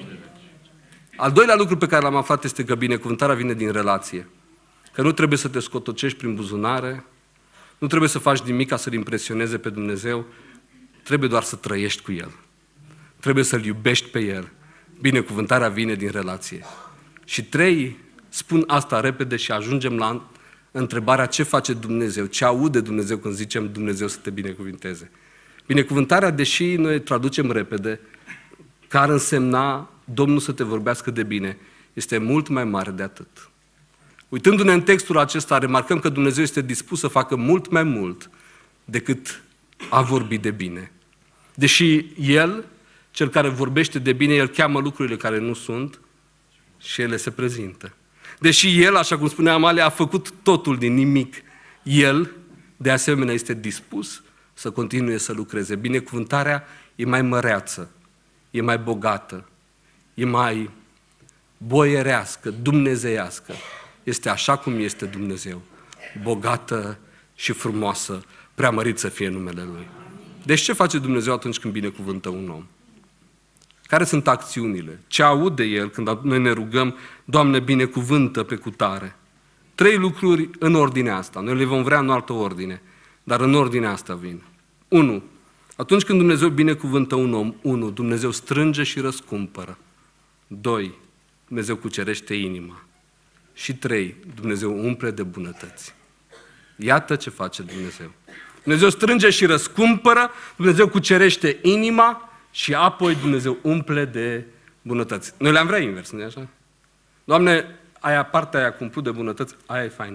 Al doilea lucru pe care l-am aflat este că binecuvântarea vine din relație. Că nu trebuie să te scotocești prin buzunare, nu trebuie să faci nimic ca să-L impresioneze pe Dumnezeu, trebuie doar să trăiești cu El. Trebuie să-L iubești pe El. Binecuvântarea vine din relație. Și trei, spun asta repede și ajungem la întrebarea ce face Dumnezeu, ce aude Dumnezeu când zicem Dumnezeu să te binecuvinteze. Binecuvântarea, deși noi traducem repede, care ar însemna Domnul să te vorbească de bine, este mult mai mare de atât. Uitându-ne în textul acesta, remarcăm că Dumnezeu este dispus să facă mult mai mult decât a vorbi de bine. Deși El, Cel care vorbește de bine, El cheamă lucrurile care nu sunt și ele se prezintă. Deși El, așa cum spunea Amalia, a făcut totul din nimic, El, de asemenea, este dispus să continue să lucreze. Binecuvântarea e mai măreață, e mai bogată, e mai boierească, dumnezeiască. Este așa cum este Dumnezeu, bogată și frumoasă, preamărit să fie numele Lui. Deci ce face Dumnezeu atunci când binecuvântă un om? Care sunt acțiunile? Ce aude El când noi ne rugăm, Doamne, binecuvântă pe cutare? Trei lucruri în ordinea asta. Noi le vom vrea în altă ordine, dar în ordinea asta vin. Unu, atunci când Dumnezeu binecuvântă un om, unu, Dumnezeu strânge și răscumpără. Doi, Dumnezeu cucerește inima. Și trei, Dumnezeu umple de bunătăți. Iată ce face Dumnezeu. Dumnezeu strânge și răscumpără, Dumnezeu cucerește inima, și apoi Dumnezeu umple de bunătăți. Noi le-am vrea invers, nu-i așa? Doamne, aia, partea aia cu umplu de bunătăți, aia e faină.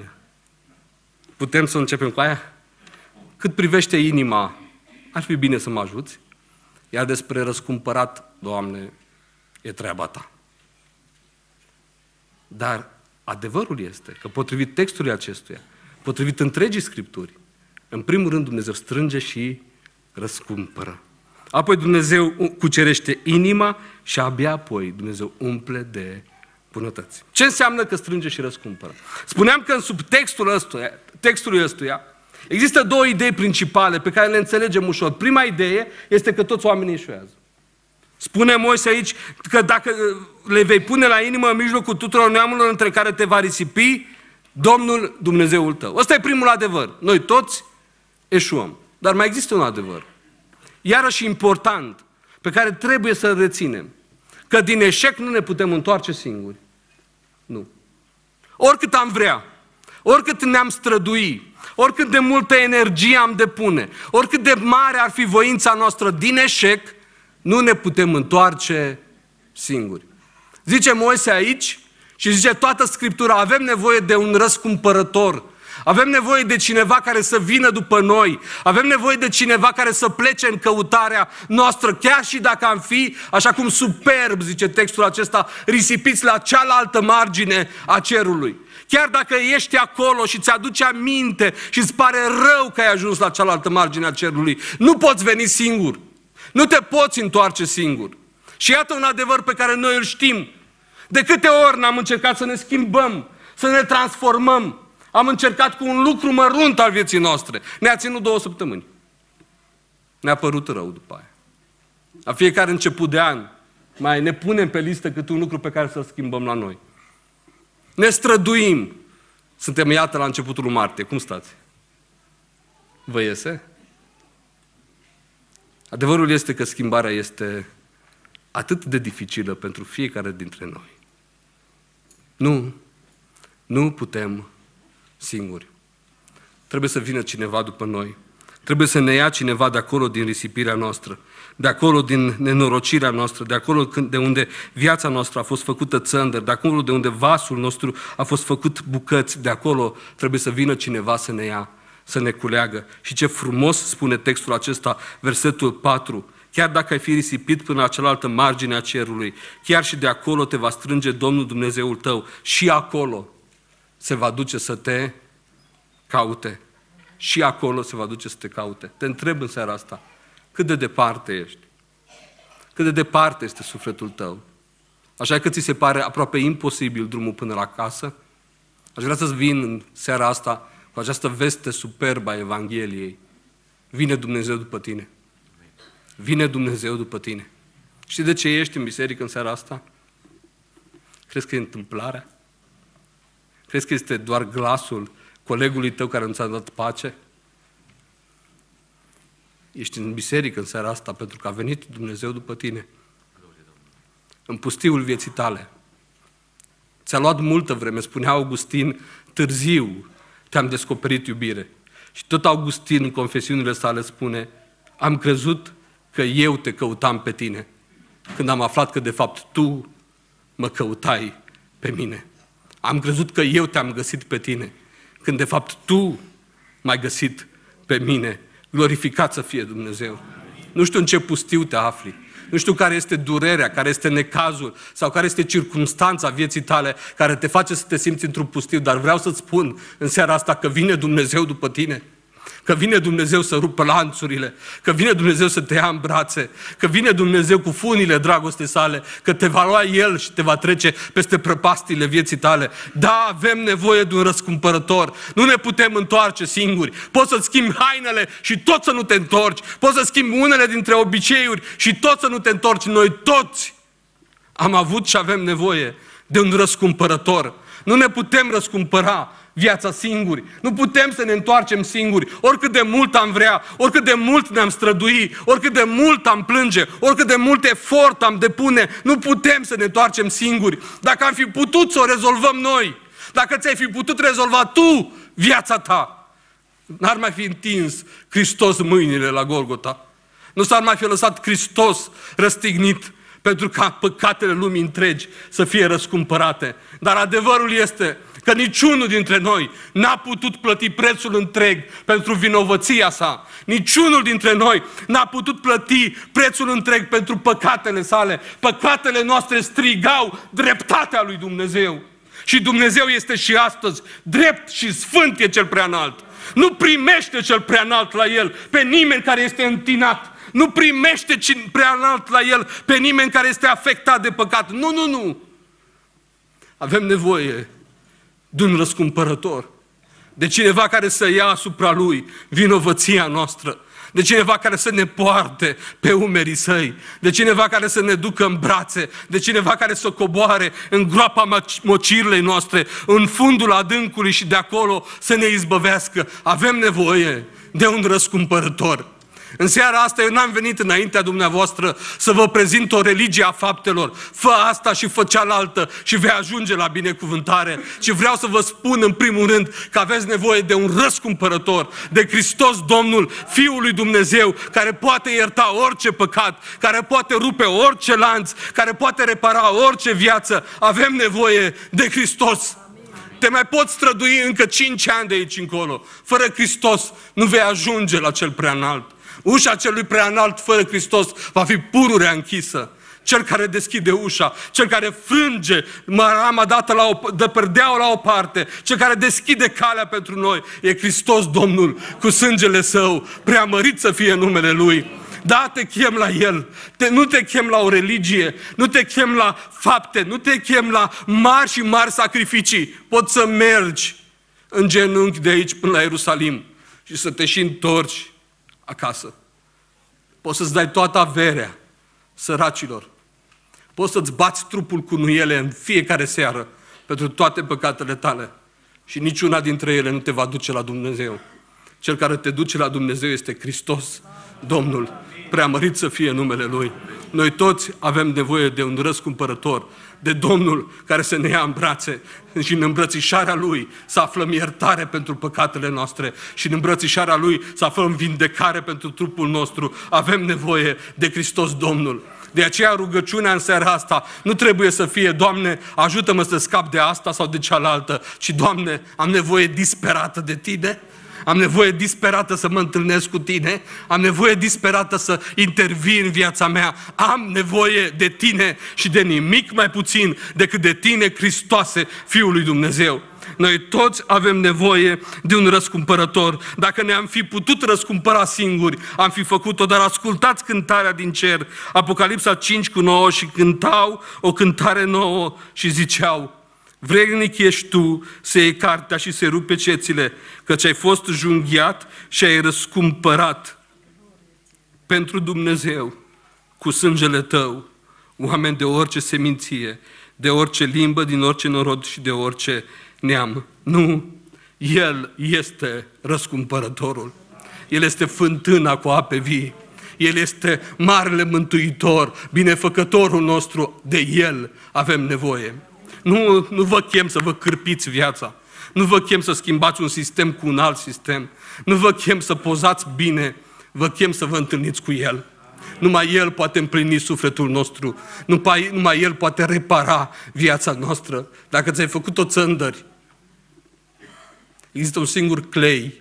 Putem să începem cu aia? Cât privește inima, ar fi bine să mă ajuți. Iar despre răscumpărat, Doamne, e treaba Ta. Dar adevărul este că potrivit textului acestuia, potrivit întregii Scripturi, în primul rând Dumnezeu strânge și răscumpără. Apoi Dumnezeu cucerește inima și abia apoi Dumnezeu umple de bunătăți. Ce înseamnă că strânge și răscumpără? Spuneam că în subtextul ăstuia, textului ăstuia există două idei principale pe care le înțelegem ușor. Prima idee este că toți oamenii eșuează. Spune Moise aici că dacă le vei pune la inimă în mijlocul tuturor neamurilor între care te va risipi Domnul Dumnezeul tău. Ăsta e primul adevăr. Noi toți eșuăm. Dar mai există un adevăr. Iarăși important, pe care trebuie să-l reținem. Că din eșec nu ne putem întoarce singuri. Nu. Oricât am vrea, oricât ne-am strădui, oricât de multă energie am depune, oricât de mare ar fi voința noastră, din eșec nu ne putem întoarce singuri. Zice Moise aici și zice toată Scriptura, avem nevoie de un răscumpărător. Avem nevoie de cineva care să vină după noi. Avem nevoie de cineva care să plece în căutarea noastră, chiar și dacă am fi, așa cum superb, zice textul acesta, risipiți la cealaltă margine a cerului. Chiar dacă ești acolo și ți-aduce aminte și îți pare rău că ai ajuns la cealaltă margine a cerului, nu poți veni singur. Nu te poți întoarce singur. Și iată un adevăr pe care noi îl știm. De câte ori n-am încercat să ne schimbăm, să ne transformăm, am încercat cu un lucru mărunt al vieții noastre. Ne-a ținut două săptămâni. Ne-a părut rău după aia. La fiecare început de an mai ne punem pe listă câte un lucru pe care să-l schimbăm la noi. Ne străduim. Suntem, iată, la începutul lui martie. Cum stați? Vă iese? Adevărul este că schimbarea este atât de dificilă pentru fiecare dintre noi. Nu, nu putem singuri. Trebuie să vină cineva după noi. Trebuie să ne ia cineva de acolo din risipirea noastră, de acolo din nenorocirea noastră, de acolo de unde viața noastră a fost făcută țândăr, de acolo de unde vasul nostru a fost făcut bucăți, de acolo trebuie să vină cineva să ne ia, să ne culeagă. Și ce frumos spune textul acesta, versetul patru, chiar dacă ai fi risipit până la cealaltă margine a cerului, chiar și de acolo te va strânge Domnul Dumnezeul tău și acolo se va duce să te caute. Și acolo se va duce să te caute. Te întreb în seara asta, cât de departe ești? Cât de departe este sufletul tău? Așa că ți se pare aproape imposibil drumul până la casă? Aș vrea să-ți vin în seara asta cu această veste superbă a Evangheliei. Vine Dumnezeu după tine. Vine Dumnezeu după tine. Știi de ce ești în biserică în seara asta? Crezi că e întâmplarea? Crezi că este doar glasul colegului tău care nu ți-a dat pace? Ești în biserică în seara asta pentru că a venit Dumnezeu după tine. În pustiul vieții tale. Ți-a luat multă vreme, spunea Augustin, târziu te-am descoperit iubire. Și tot Augustin în confesiunile sale spune, am crezut că eu te căutam pe tine, când am aflat că de fapt tu mă căutai pe mine. Am crezut că eu te-am găsit pe tine, când de fapt tu m-ai găsit pe mine. Glorificat să fie Dumnezeu. Nu știu în ce pustiu te afli, nu știu care este durerea, care este necazul sau care este circumstanța vieții tale care te face să te simți într-un pustiu, dar vreau să-ți spun în seara asta că vine Dumnezeu după tine. Că vine Dumnezeu să rupă lanțurile, că vine Dumnezeu să te ia în brațe, că vine Dumnezeu cu funile dragostei sale, că te va lua El și te va trece peste prăpastile vieții tale. Da, avem nevoie de un răscumpărător. Nu ne putem întoarce singuri. Poți să-ți schimbi hainele și tot să nu te întorci. Poți să schimbi unele dintre obiceiuri și tot să nu te întorci. Noi toți am avut și avem nevoie de un răscumpărător. Nu ne putem răscumpăra viața singuri. Nu putem să ne întoarcem singuri. Oricât de mult am vrea, oricât de mult ne-am strădui, oricât de mult am plânge, oricât de mult efort am depune, nu putem să ne întoarcem singuri. Dacă am fi putut să o rezolvăm noi, dacă ți-ai fi putut rezolva tu viața ta, n-ar mai fi întins Hristos mâinile la Golgota. Nu s-ar mai fi lăsat Hristos răstignit pentru ca păcatele lumii întregi să fie răscumpărate. Dar adevărul este că niciunul dintre noi n-a putut plăti prețul întreg pentru vinovăția sa. Niciunul dintre noi n-a putut plăti prețul întreg pentru păcatele sale. Păcatele noastre strigau dreptatea lui Dumnezeu. Și Dumnezeu este și astăzi drept și sfânt e cel preanalt. Nu primește cel preanalt la El pe nimeni care este întinat. Nu primește prea înalt la El pe nimeni care este afectat de păcat. Nu, nu, nu. Avem nevoie de un răscumpărător, de cineva care să ia asupra lui vinovăția noastră, de cineva care să ne poarte pe umerii săi, de cineva care să ne ducă în brațe, de cineva care să coboare în groapa mocirlei noastre, în fundul adâncului și de acolo să ne izbăvească. Avem nevoie de un răscumpărător. În seara asta eu n-am venit înaintea dumneavoastră să vă prezint o religie a faptelor. Fă asta și fă cealaltă și vei ajunge la binecuvântare. Și vreau să vă spun în primul rând că aveți nevoie de un răscumpărător, de Hristos Domnul, Fiul lui Dumnezeu, care poate ierta orice păcat, care poate rupe orice lanț, care poate repara orice viață. Avem nevoie de Hristos. Te mai poți strădui încă cinci ani de aici încolo. Fără Hristos nu vei ajunge la cel preanalt. Ușa celui preanalt fără Hristos va fi pururea închisă. Cel care deschide ușa, cel care frânge marama dată la o, de perdeaua la o parte, cel care deschide calea pentru noi, e Hristos Domnul cu sângele Său, preamărit să fie numele Lui. Da, te chem la El, te, nu te chem la o religie, nu te chem la fapte, nu te chem la mari și mari sacrificii. Poți să mergi în genunchi de aici până la Ierusalim și să te și întorci acasă. Poți să-ți dai toată averea săracilor. Poți să-ți bați trupul cu nuiele în fiecare seară pentru toate păcatele tale și niciuna dintre ele nu te va duce la Dumnezeu. Cel care te duce la Dumnezeu este Hristos, Domnul, preamărit să fie numele Lui. Noi toți avem nevoie de un răscumpărător, de Domnul care să ne ia în brațe și în îmbrățișarea Lui să aflăm iertare pentru păcatele noastre și în îmbrățișarea Lui să aflăm vindecare pentru trupul nostru. Avem nevoie de Hristos Domnul. De aceea rugăciunea în seara asta nu trebuie să fie, Doamne, ajută-mă să scap de asta sau de cealaltă, ci, Doamne, am nevoie disperată de Tine, am nevoie disperată să mă întâlnesc cu Tine, am nevoie disperată să intervii în viața mea, am nevoie de Tine și de nimic mai puțin decât de Tine, Hristoase, Fiul lui Dumnezeu. Noi toți avem nevoie de un răscumpărător. Dacă ne-am fi putut răscumpăra singuri, am fi făcut-o, dar ascultați cântarea din cer, Apocalipsa cinci cu nouă, și cântau o cântare nouă și ziceau: vrednic ești tu să iei cartea și să rupe cețile, căci ai fost junghiat și ai răscumpărat pentru Dumnezeu cu sângele tău oameni de orice seminție, de orice limbă, din orice norod și de orice neam. Nu, El este răscumpărătorul. El este fântâna cu ape vii. El este marele mântuitor, binefăcătorul nostru. De El avem nevoie. Nu, nu vă chem să vă cârpiți viața. Nu vă chem să schimbați un sistem cu un alt sistem. Nu vă chem să pozați bine. Vă chem să vă întâlniți cu El. Numai El poate împlini sufletul nostru. Numai, numai El poate repara viața noastră. Dacă ți-ai făcut o țândări, există un singur clei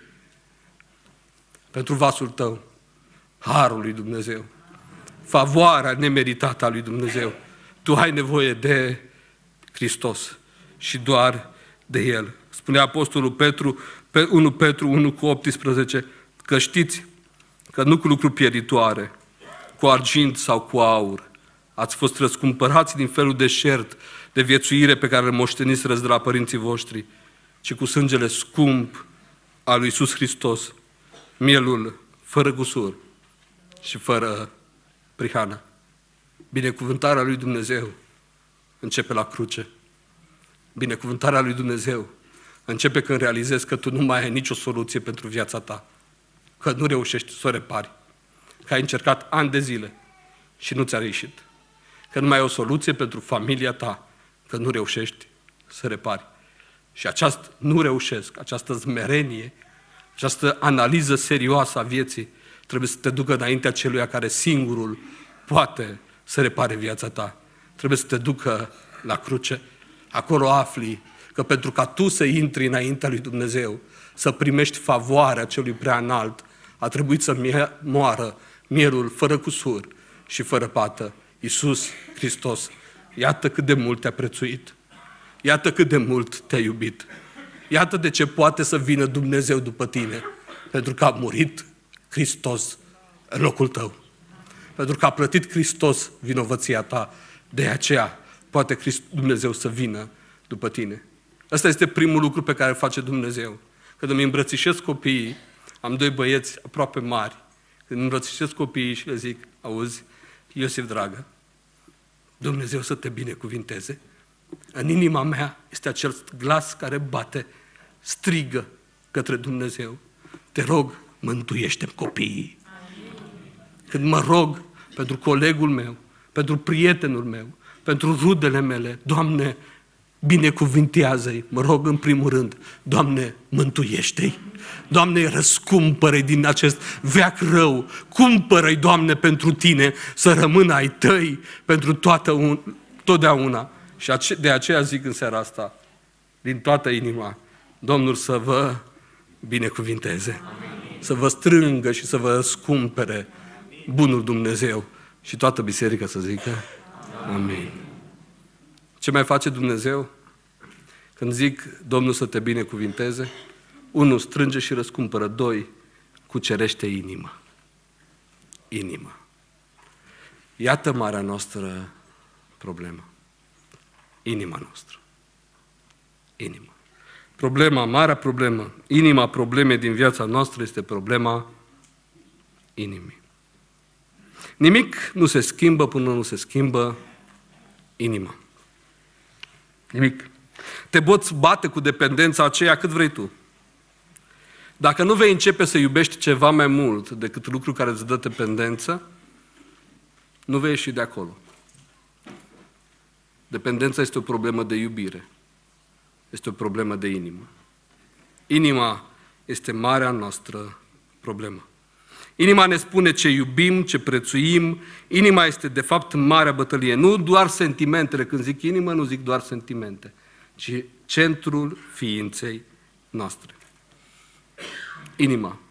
pentru vasul tău. Harul lui Dumnezeu. Favoarea nemeritată a lui Dumnezeu. Tu ai nevoie de Hristos și doar de El. Spunea Apostolul Petru, unu Petru unu cu optsprezece, că știți că nu cu lucruri pieritoare, cu argint sau cu aur, ați fost răscumpărați din felul deșert de viețuire pe care îl moșteniți de la părinții voștri, ci cu sângele scump al lui Iisus Hristos, mielul fără gusur și fără prihană. Binecuvântarea lui Dumnezeu începe la cruce. Binecuvântarea lui Dumnezeu începe când realizezi că tu nu mai ai nicio soluție pentru viața ta, că nu reușești să o repari, că ai încercat ani de zile și nu ți-a reușit, că nu mai ai o soluție pentru familia ta, că nu reușești să repari. Și această nu reușesc, această smerenie, această analiză serioasă a vieții trebuie să te ducă înaintea celuia care singurul poate să repare viața ta. Trebuie să te ducă la cruce. Acolo afli că pentru ca tu să intri înaintea lui Dumnezeu, să primești favoarea celui preanalt, a trebuit să moară mielul fără cusur și fără pată, Iisus Hristos. Iată cât de mult te-a prețuit. Iată cât de mult te-a iubit. Iată de ce poate să vină Dumnezeu după tine. Pentru că a murit Hristos în locul tău. Pentru că a plătit Hristos vinovăția ta. De aceea poate Dumnezeu să vină după tine. Ăsta este primul lucru pe care îl face Dumnezeu. Când îmi îmbrățișez copiii, am doi băieți aproape mari, când îmi îmbrățișez copiii și le zic, auzi, Iosif dragă, Dumnezeu să te binecuvinteze. În inima mea este acel glas care bate, strigă către Dumnezeu. Te rog, mântuiește-mi copiii. Când mă rog pentru colegul meu, pentru prietenul meu, pentru rudele mele, Doamne, binecuvintează-i. Mă rog în primul rând, Doamne, mântuiește-i. Doamne, răscumpără-i din acest veac rău. Cumpără-i, Doamne, pentru tine, să rămână ai tăi pentru toată un, totdeauna. Și de aceea zic în seara asta, din toată inima, Domnul să vă binecuvinteze, amin, să vă strângă și să vă răscumpere bunul Dumnezeu. Și toată biserica să zică, amin. Ce mai face Dumnezeu? Când zic, Domnul să te binecuvinteze, unu, strânge și răscumpără, doi, cucerește inima. Inima. Iată marea noastră problemă. Inima noastră. Inima. Problema, marea problemă, inima problemei din viața noastră este problema inimii. Nimic nu se schimbă până nu se schimbă inima. Nimic. Te poți bate cu dependența aceea cât vrei tu. Dacă nu vei începe să iubești ceva mai mult decât lucru care îți dă dependență, nu vei ieși de acolo. Dependența este o problemă de iubire. Este o problemă de inimă. Inima este marea noastră problemă. Inima ne spune ce iubim, ce prețuim. Inima este, de fapt, marea bătălie. Nu doar sentimentele. Când zic inimă, nu zic doar sentimente, ci centrul ființei noastre. Inima.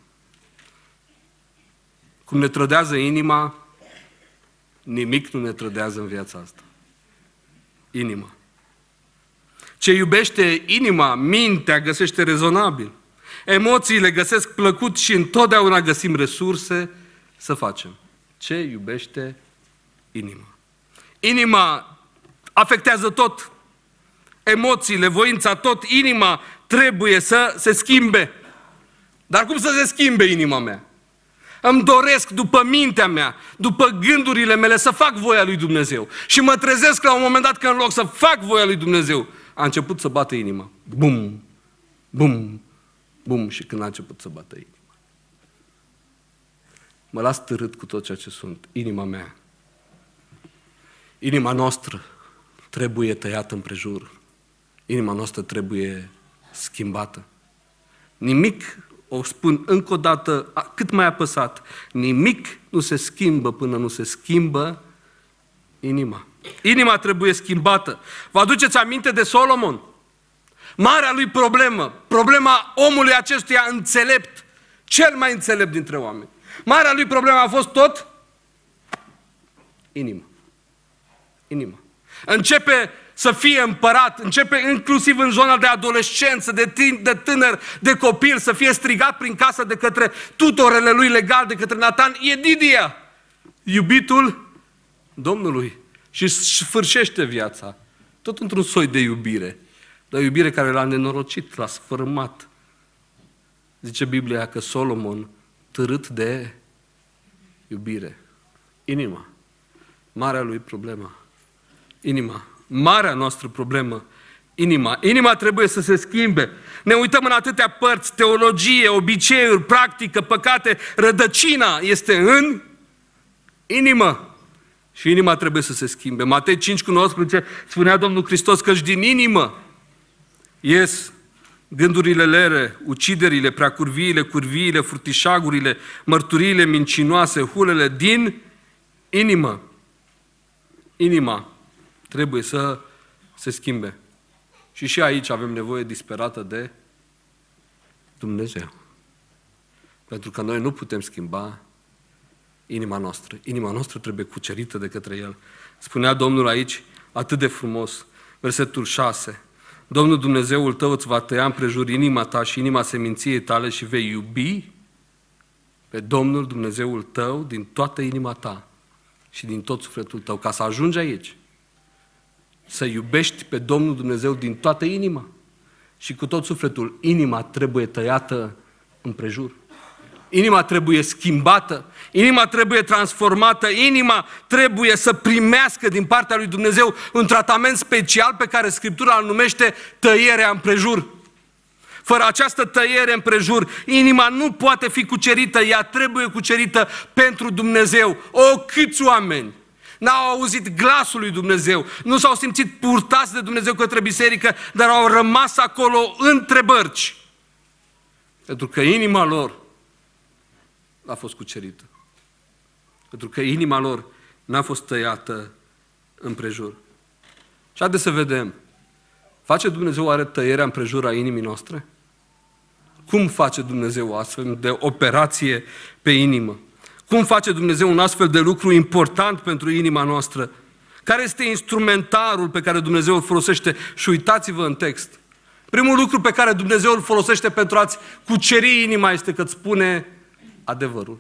Cum ne trădează inima, nimic nu ne trădează în viața asta. Inima. Ce iubește inima, mintea găsește rezonabil. Emoțiile găsesc plăcut și întotdeauna găsim resurse să facem. Ce iubește inima? Inima afectează tot. Emoțiile, voința, tot. Inima trebuie să se schimbe. Dar cum să se schimbe inima mea? Îmi doresc după mintea mea, după gândurile mele să fac voia lui Dumnezeu. Și mă trezesc la un moment dat că în loc să fac voia lui Dumnezeu, a început să bată inima. Bum, bum, bum. Și când a început să bată inima, mă las târât cu tot ceea ce sunt. Inima mea, inima noastră trebuie tăiată împrejur. Inima noastră trebuie schimbată. Nimic, o spun încă o dată, cât mai apăsat, nimic nu se schimbă până nu se schimbă inima. Inima trebuie schimbată. Vă aduceți aminte de Solomon? Marea lui problemă, problema omului acestuia înțelept, cel mai înțelept dintre oameni. Marea lui problemă a fost tot inima. Inima. Începe să fie împărat, începe inclusiv în zona de adolescență, de, tin, de tânăr, de copil, să fie strigat prin casă de către tutorele lui legal, de către Natan, Yedidia, iubitul Domnului. Și sfârșește viața, tot într-un soi de iubire, dar iubire care l-a nenorocit, l-a sfărâmat. Zice Biblia că Solomon, târât de iubire. Inima. Marea lui problemă. Inima. Marea noastră problemă. Inima. Inima trebuie să se schimbe. Ne uităm în atâtea părți, teologie, obiceiuri, practică, păcate. Rădăcina este în inimă. Și inima trebuie să se schimbe. Matei cinci cu nouăsprezece spunea Domnul Hristos că din inimă ies gândurile lere, uciderile, preacurviile, curviile, furtișagurile, mărturiile mincinoase, hulele din inimă. Inima trebuie să se schimbe. Și și aici avem nevoie disperată de Dumnezeu. Pentru că noi nu putem schimba inima noastră. Inima noastră trebuie cucerită de către El. Spunea Domnul aici, atât de frumos, versetul șase. Domnul Dumnezeul tău îți va tăia împrejur inima ta și inima seminției tale și vei iubi pe Domnul Dumnezeul tău din toată inima ta și din tot sufletul tău. Ca să ajungi aici, să iubești pe Domnul Dumnezeu din toată inima și cu tot sufletul. Inima trebuie tăiată împrejur. Inima trebuie schimbată, inima trebuie transformată, inima trebuie să primească din partea lui Dumnezeu un tratament special pe care Scriptura îl numește tăierea împrejur. Fără această tăiere împrejur, inima nu poate fi cucerită, ea trebuie cucerită pentru Dumnezeu. O, câți oameni n-au auzit glasul lui Dumnezeu, nu s-au simțit purtați de Dumnezeu către biserică, dar au rămas acolo între bărci. Pentru că inima lor a fost cucerită. Pentru că inima lor n-a fost tăiată împrejur. Și haideți să vedem. Face Dumnezeu oare tăierea împrejur a inimii noastre? Cum face Dumnezeu o astfel de operație pe inimă? Cum face Dumnezeu un astfel de lucru important pentru inima noastră? Care este instrumentarul pe care Dumnezeu îl folosește? Și uitați-vă în text. Primul lucru pe care Dumnezeu îl folosește pentru a-ți cuceri inima este că îți spune adevărul.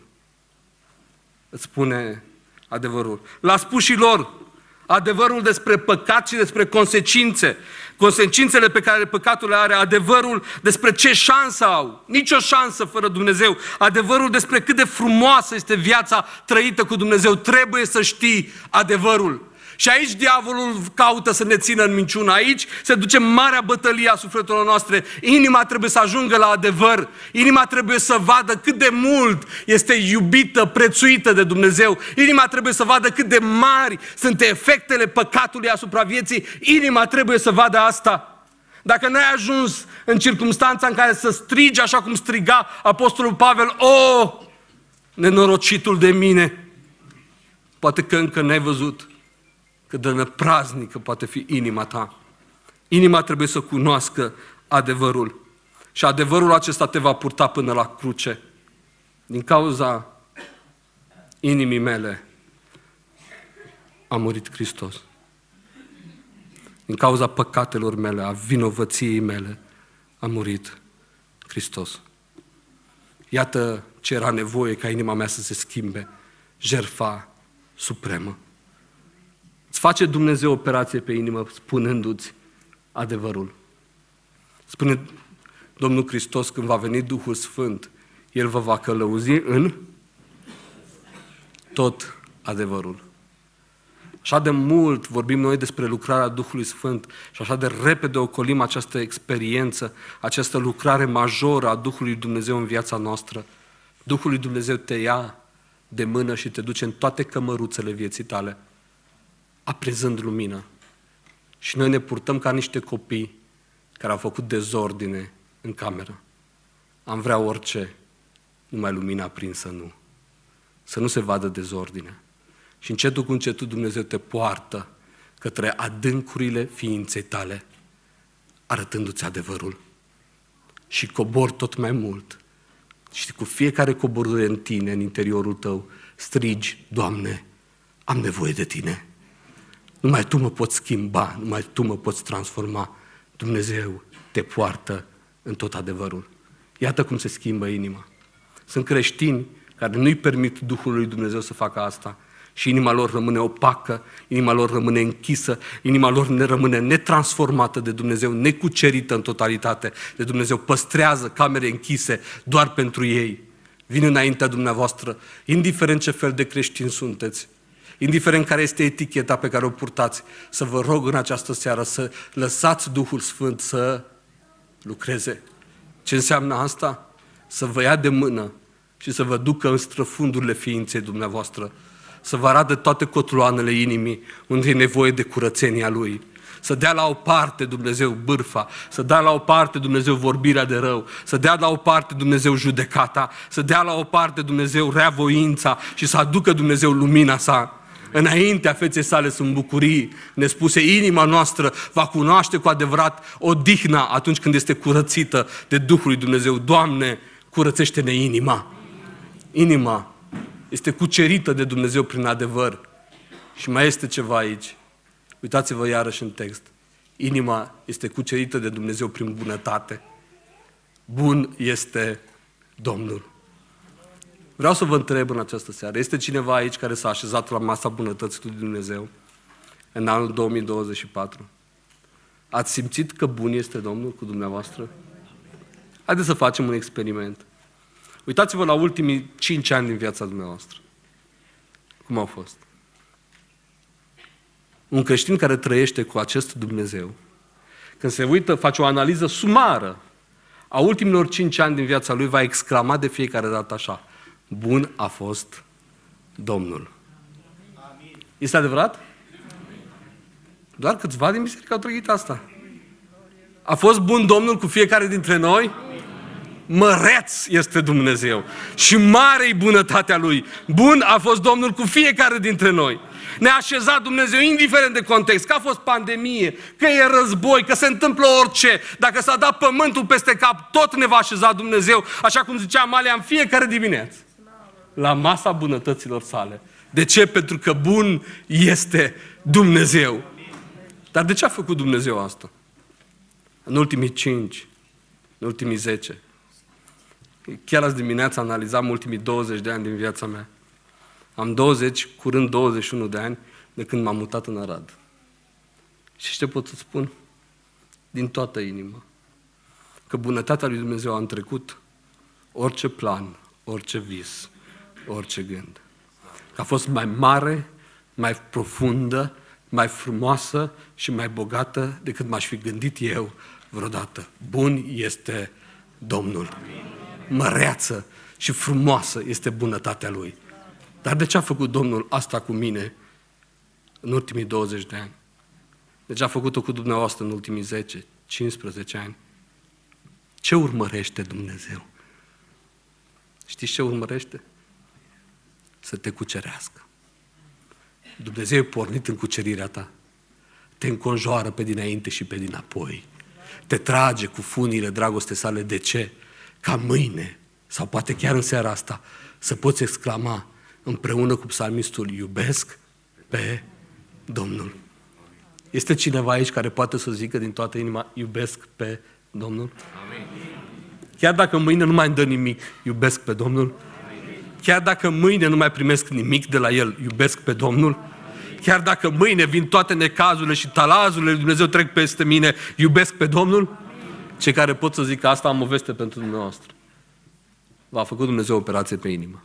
Îți spune adevărul. L-a spus și lor adevărul despre păcat și despre consecințe. Consecințele pe care păcatul le are, adevărul despre ce șansă au. Nicio șansă fără Dumnezeu. Adevărul despre cât de frumoasă este viața trăită cu Dumnezeu. Trebuie să știi adevărul. Și aici diavolul caută să ne țină în minciună. Aici se duce marea bătălie a sufletelor noastre. Inima trebuie să ajungă la adevăr. Inima trebuie să vadă cât de mult este iubită, prețuită de Dumnezeu. Inima trebuie să vadă cât de mari sunt efectele păcatului asupra vieții. Inima trebuie să vadă asta. Dacă n-ai ajuns în circumstanța în care să strigi așa cum striga Apostolul Pavel, o, nenorocitul de mine, poate că încă n-ai văzut cât de năpraznică poate fi inima ta. Inima trebuie să cunoască adevărul. Și adevărul acesta te va purta până la cruce. Din cauza inimii mele a murit Hristos. Din cauza păcatelor mele, a vinovăției mele, a murit Hristos. Iată ce era nevoie ca inima mea să se schimbe. Jertfa supremă. Îți face Dumnezeu operație pe inimă spunându-ți adevărul. Spune Domnul Hristos, când va veni Duhul Sfânt, El vă va călăuzi în tot adevărul. Așa de mult vorbim noi despre lucrarea Duhului Sfânt și așa de repede ocolim această experiență, această lucrare majoră a Duhului Dumnezeu în viața noastră. Duhul lui Dumnezeu te ia de mână și te duce în toate cămăruțele vieții tale, aprinzând lumină. Și noi ne purtăm ca niște copii care au făcut dezordine în cameră. Am vrea orice, numai lumina aprinsă nu. Să nu se vadă dezordine. Și încetul cu încetul Dumnezeu te poartă către adâncurile ființei tale, arătându-ți adevărul. Și cobor tot mai mult. Și cu fiecare coborâre în tine, în interiorul tău, strigi, Doamne, am nevoie de Tine. Numai Tu mă poți schimba, numai Tu mă poți transforma. Dumnezeu te poartă în tot adevărul. Iată cum se schimbă inima. Sunt creștini care nu-i permit Duhului lui Dumnezeu să facă asta și inima lor rămâne opacă, inima lor rămâne închisă, inima lor ne rămâne netransformată de Dumnezeu, necucerită în totalitate de Dumnezeu. Păstrează camere închise doar pentru ei. Vin înaintea dumneavoastră, indiferent ce fel de creștini sunteți, indiferent care este eticheta pe care o purtați, să vă rog în această seară să lăsați Duhul Sfânt să lucreze. Ce înseamnă asta? Să vă ia de mână și să vă ducă în străfundurile ființei dumneavoastră, să vă arate toate cotloanele inimii unde e nevoie de curățenia Lui, să dea la o parte Dumnezeu bârfa, să dea la o parte Dumnezeu vorbirea de rău, să dea la o parte Dumnezeu judecata, să dea la o parte Dumnezeu reavoința și să aducă Dumnezeu lumina sa. Înaintea feței sale sunt bucurii nespuse. Inima noastră va cunoaște cu adevărat odihna atunci când este curățită de Duhul lui Dumnezeu. Doamne, curățește-ne inima. Inima este cucerită de Dumnezeu prin adevăr. Și mai este ceva aici. Uitați-vă iarăși în text. Inima este cucerită de Dumnezeu prin bunătate. Bun este Domnul. Vreau să vă întreb în această seară, este cineva aici care s-a așezat la masa bunătății lui Dumnezeu? în anul două mii douăzeci și patru? Ați simțit că bun este Domnul cu dumneavoastră? Haideți să facem un experiment. Uitați-vă la ultimii cinci ani din viața dumneavoastră. Cum au fost? Un creștin care trăiește cu acest Dumnezeu, când se uită, face o analiză sumară a ultimilor cinci ani din viața lui, va exclama de fiecare dată așa: bun a fost Domnul. Amin. Este adevărat? Doar câțiva din biserică au trăit asta. A fost bun Domnul cu fiecare dintre noi? Măreț este Dumnezeu și mare-i bunătatea Lui. Bun a fost Domnul cu fiecare dintre noi. Ne-a așezat Dumnezeu, indiferent de context, că a fost pandemie, că e război, că se întâmplă orice. Dacă s-a dat pământul peste cap, tot ne va așeza Dumnezeu, așa cum zicea Amalia, în fiecare dimineață, la masa bunătăților sale. De ce? Pentru că bun este Dumnezeu. Dar de ce a făcut Dumnezeu asta? În ultimii cinci, în ultimii zece. Chiar azi dimineața analizam ultimii douăzeci de ani din viața mea. Am douăzeci, curând douăzeci și unu de ani de când m-am mutat în Arad. Și ce pot să spun? Din toată inima. Că bunătatea lui Dumnezeu a întrecut orice plan, orice vis, orice gând. Că a fost mai mare, mai profundă, mai frumoasă și mai bogată decât m-aș fi gândit eu vreodată. Bun este Domnul. Măreață și frumoasă este bunătatea Lui. Dar de ce a făcut Domnul asta cu mine în ultimii douăzeci de ani? De ce a făcut-o cu dumneavoastră în ultimii zece, cincisprezece ani? Ce urmărește Dumnezeu? Știți ce urmărește? Să te cucerească. Dumnezeu e pornit în cucerirea ta. Te înconjoară pe dinainte și pe dinapoi. Te trage cu funile dragostei sale. De ce? Ca mâine, sau poate chiar în seara asta, să poți exclama împreună cu psalmistul: iubesc pe Domnul. Este cineva aici care poate să zică din toată inima: iubesc pe Domnul? Amin. Chiar dacă mâine nu mai îmi dă nimic, iubesc pe Domnul? Amin. Chiar dacă mâine nu mai primesc nimic de la El, iubesc pe Domnul? Amin. Chiar dacă mâine vin toate necazurile și talazurile lui Dumnezeu trec peste mine, iubesc pe Domnul? Amin. Cei care pot să zică asta, am o veste pentru dumneavoastră. V-a făcut Dumnezeu o operație pe inimă.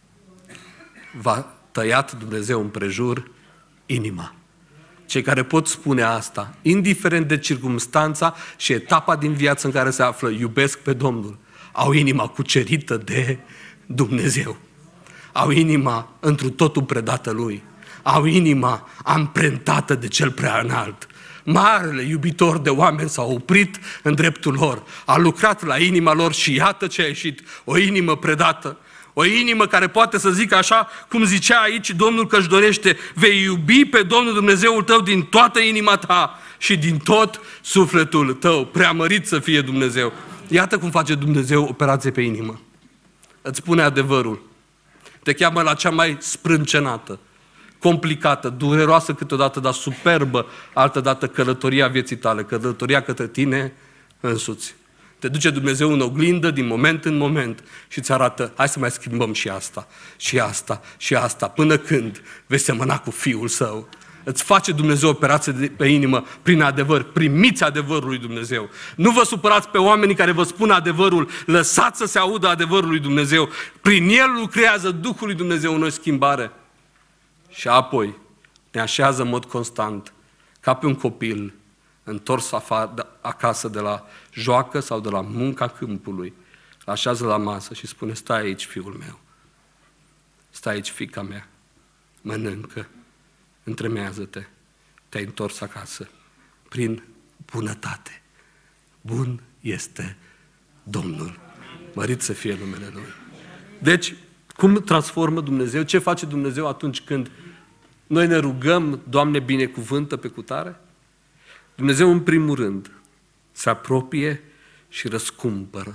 V-a tăiat Dumnezeu împrejur inima. Cei care pot spune asta, indiferent de circumstanța și etapa din viață în care se află, iubesc pe Domnul, au inima cucerită de Dumnezeu. Au inima întru totul predată Lui. Au inima amprentată de Cel Preaînalt. Marele iubitor de oameni s-a oprit în dreptul lor. A lucrat la inima lor și iată ce a ieșit. O inimă predată. O inimă care poate să zică așa cum zicea aici Domnul că își dorește: vei iubi pe Domnul Dumnezeul tău din toată inima ta și din tot sufletul tău. Preamărit să fie Dumnezeu. Iată cum face Dumnezeu operație pe inimă. Îți spune adevărul. Te cheamă la cea mai sprâncenată, complicată, dureroasă câteodată, dar superbă altădată călătoria vieții tale, călătoria către tine însuți. Te duce Dumnezeu în oglindă din moment în moment și îți arată: hai să mai schimbăm și asta, și asta, și asta, până când vei semăna cu Fiul Său. Îți face Dumnezeu operație de pe inimă prin adevăr. Primiți adevărul lui Dumnezeu. Nu vă supărați pe oamenii care vă spun adevărul, lăsați să se audă adevărul lui Dumnezeu. Prin el lucrează Duhul lui Dumnezeu în noi schimbare. Și apoi ne așează în mod constant, ca pe un copil întors afară, acasă de la joacă sau de la munca câmpului, așează la masă și spune: stai aici, fiul meu, stai aici, fiica mea, mănâncă, întremează-te, te-ai întors acasă prin bunătate. Bun este Domnul. Mărit să fie numele Lui. Deci, cum transformă Dumnezeu? Ce face Dumnezeu atunci când noi ne rugăm: Doamne, binecuvântă pe cutare? Dumnezeu, în primul rând, se apropie și răscumpără.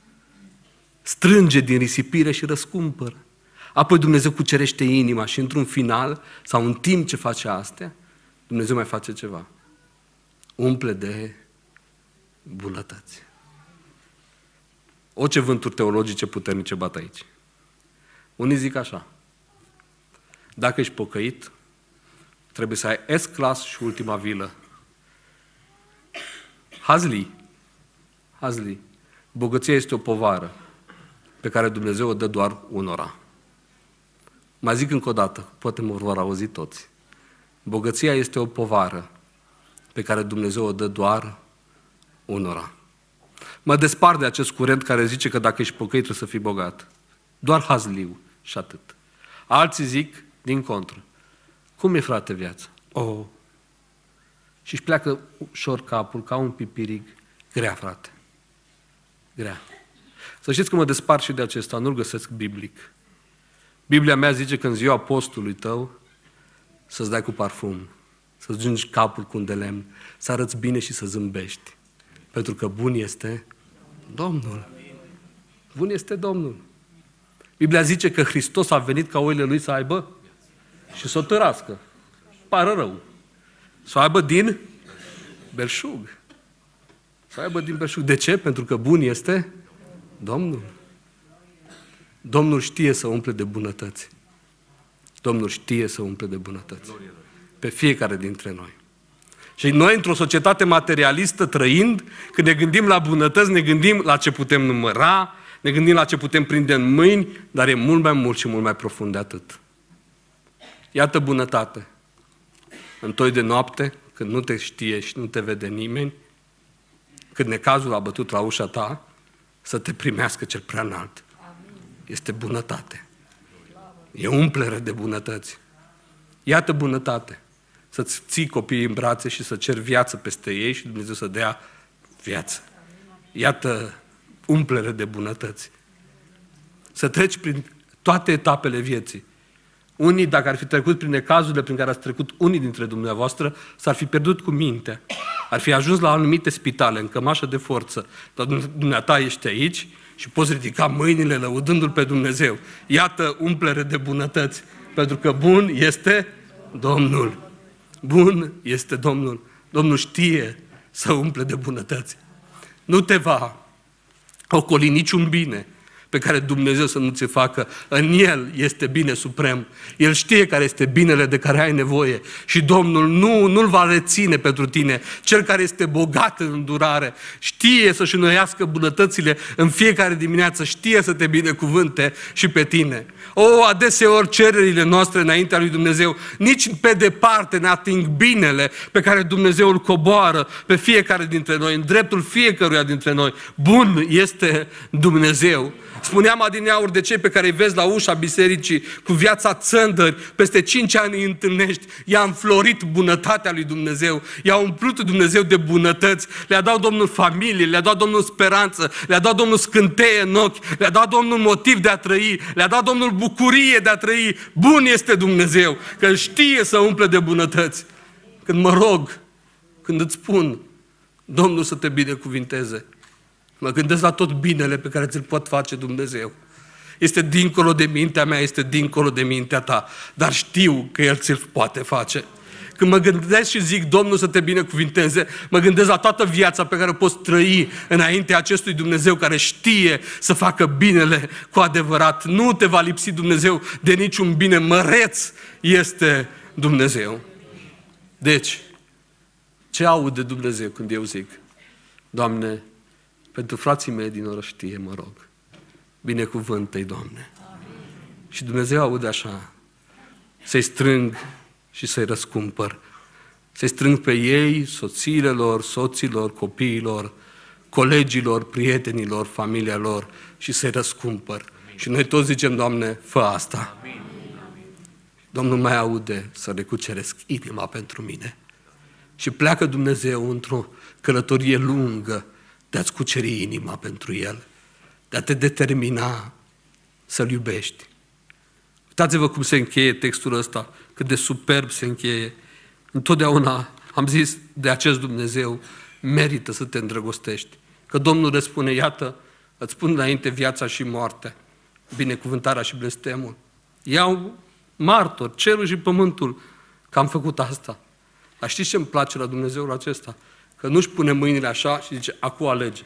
Strânge din risipire și răscumpără. Apoi Dumnezeu cucerește inima și într-un final, sau în timp ce face astea, Dumnezeu mai face ceva. Umple de bunătăți. O, ce vânturi teologice puternice bat aici. Unii zic așa: dacă ești pocăit, trebuie să ai S-Class și ultima vilă. Hazli, hazli, bogăția este o povară pe care Dumnezeu o dă doar unora. Mai zic încă o dată, poate mă vor auzi toți. Bogăția este o povară pe care Dumnezeu o dă doar unora. Mă despart de acest curent care zice că dacă ești pocăit trebuie să fii bogat. Doar hazliu și atât. Alții zic din contră. Cum e, frate, viața? Oh. Și își pleacă ușor capul, ca un pipirig. Grea, frate. Grea. Să știți că mă despart și de acesta, nu-l găsesc biblic. Biblia mea zice că în ziua postului tău să-ți dai cu parfum, să-ți jungi capul cu un de lemn, să arăți bine și să zâmbești. Pentru că bun este Domnul. Bun este Domnul. Biblia zice că Hristos a venit ca oile Lui să aibă și să o tărască. Pară rău. Să o aibă din belșug. Să o aibă din belșug. De ce? Pentru că bun este Domnul. Domnul știe să umple de bunătăți. Domnul știe să umple de bunătăți. Pe fiecare dintre noi. Și noi, într-o societate materialistă trăind, când ne gândim la bunătăți, ne gândim la ce putem număra, ne gândim la ce putem prinde în mâini, dar e mult mai mult și mult mai profund de atât. Iată bunătate. În toi de noapte, când nu te știe și nu te vede nimeni, când necazul a bătut la ușa ta, să te primească cel prea înalt. Este bunătate. E umplere de bunătăți. Iată bunătate. Să-ți ții copiii în brațe și să ceri viață peste ei și Dumnezeu să dea viață. Iată umplere de bunătăți. Să treci prin toate etapele vieții. Unii, dacă ar fi trecut prin necazurile prin care ați trecut unii dintre dumneavoastră, s-ar fi pierdut cu mintea. Ar fi ajuns la anumite spitale, în cămașă de forță. Dar dumneata ești aici și poți ridica mâinile lăudându-L pe Dumnezeu. Iată umplere de bunătăți. Pentru că bun este Domnul. Bun este Domnul. Domnul știe să umple de bunătăți. Nu te va ocoli niciun bine pe care Dumnezeu să nu ți facă. În El este bine suprem. El știe care este binele de care ai nevoie. Și Domnul nu, nu-L va reține pentru tine. Cel care este bogat în îndurare știe să-și înnoiască bunătățile în fiecare dimineață. Știe să te binecuvânte și pe tine. O, adeseori cererile noastre înaintea lui Dumnezeu nici pe departe ne ating binele pe care Dumnezeu îl coboară pe fiecare dintre noi, în dreptul fiecăruia dintre noi. Bun este Dumnezeu. Spuneam adineauri de cei pe care îi vezi la ușa bisericii cu viața țândări, peste cinci ani îi întâlnești, i-a înflorit bunătatea lui Dumnezeu, i-a umplut Dumnezeu de bunătăți, le-a dat Domnul familie, le-a dat Domnul speranță, le-a dat Domnul scânteie în ochi, le-a dat Domnul motiv de a trăi, le-a dat Domnul bucurie de a trăi. Bun este Dumnezeu, că știe să umple de bunătăți. Când mă rog, când îți spun, Domnul să te binecuvinteze, mă gândesc la tot binele pe care ți-l pot face Dumnezeu. Este dincolo de mintea mea, este dincolo de mintea ta, dar știu că El ți-l poate face. Când mă gândesc și zic, Domnul să te binecuvinteze, mă gândesc la toată viața pe care o poți trăi înaintea acestui Dumnezeu care știe să facă binele cu adevărat. Nu te va lipsi Dumnezeu de niciun bine, măreț este Dumnezeu. Deci, ce aude Dumnezeu când eu zic, Doamne, pentru frații mei din orăștie, mă rog, binecuvântă-i, Doamne. Amin. Și Dumnezeu aude așa, să-i strâng și să-i răscumpăr. Să-i strâng pe ei, soțiile lor, soților, copiilor, colegilor, prietenilor, familia lor și să-i răscumpăr. Amin. Și noi toți zicem, Doamne, fă asta. Amin. Domnul mai aude să recuceresc inima pentru mine. Și pleacă Dumnezeu într-o călătorie lungă de a-ți cuceri inima pentru El, de a te determina să-L iubești. Uitați-vă cum se încheie textul ăsta, cât de superb se încheie. Întotdeauna am zis de acest Dumnezeu, merită să te îndrăgostești. Că Domnul răspune, iată, îți pun înainte viața și moartea, binecuvântarea și blestemul. Iau martor, cerul și pământul, că am făcut asta. Dar știți ce îmi place la Dumnezeul acesta? Că nu-și pune mâinile așa și zice, acum alege.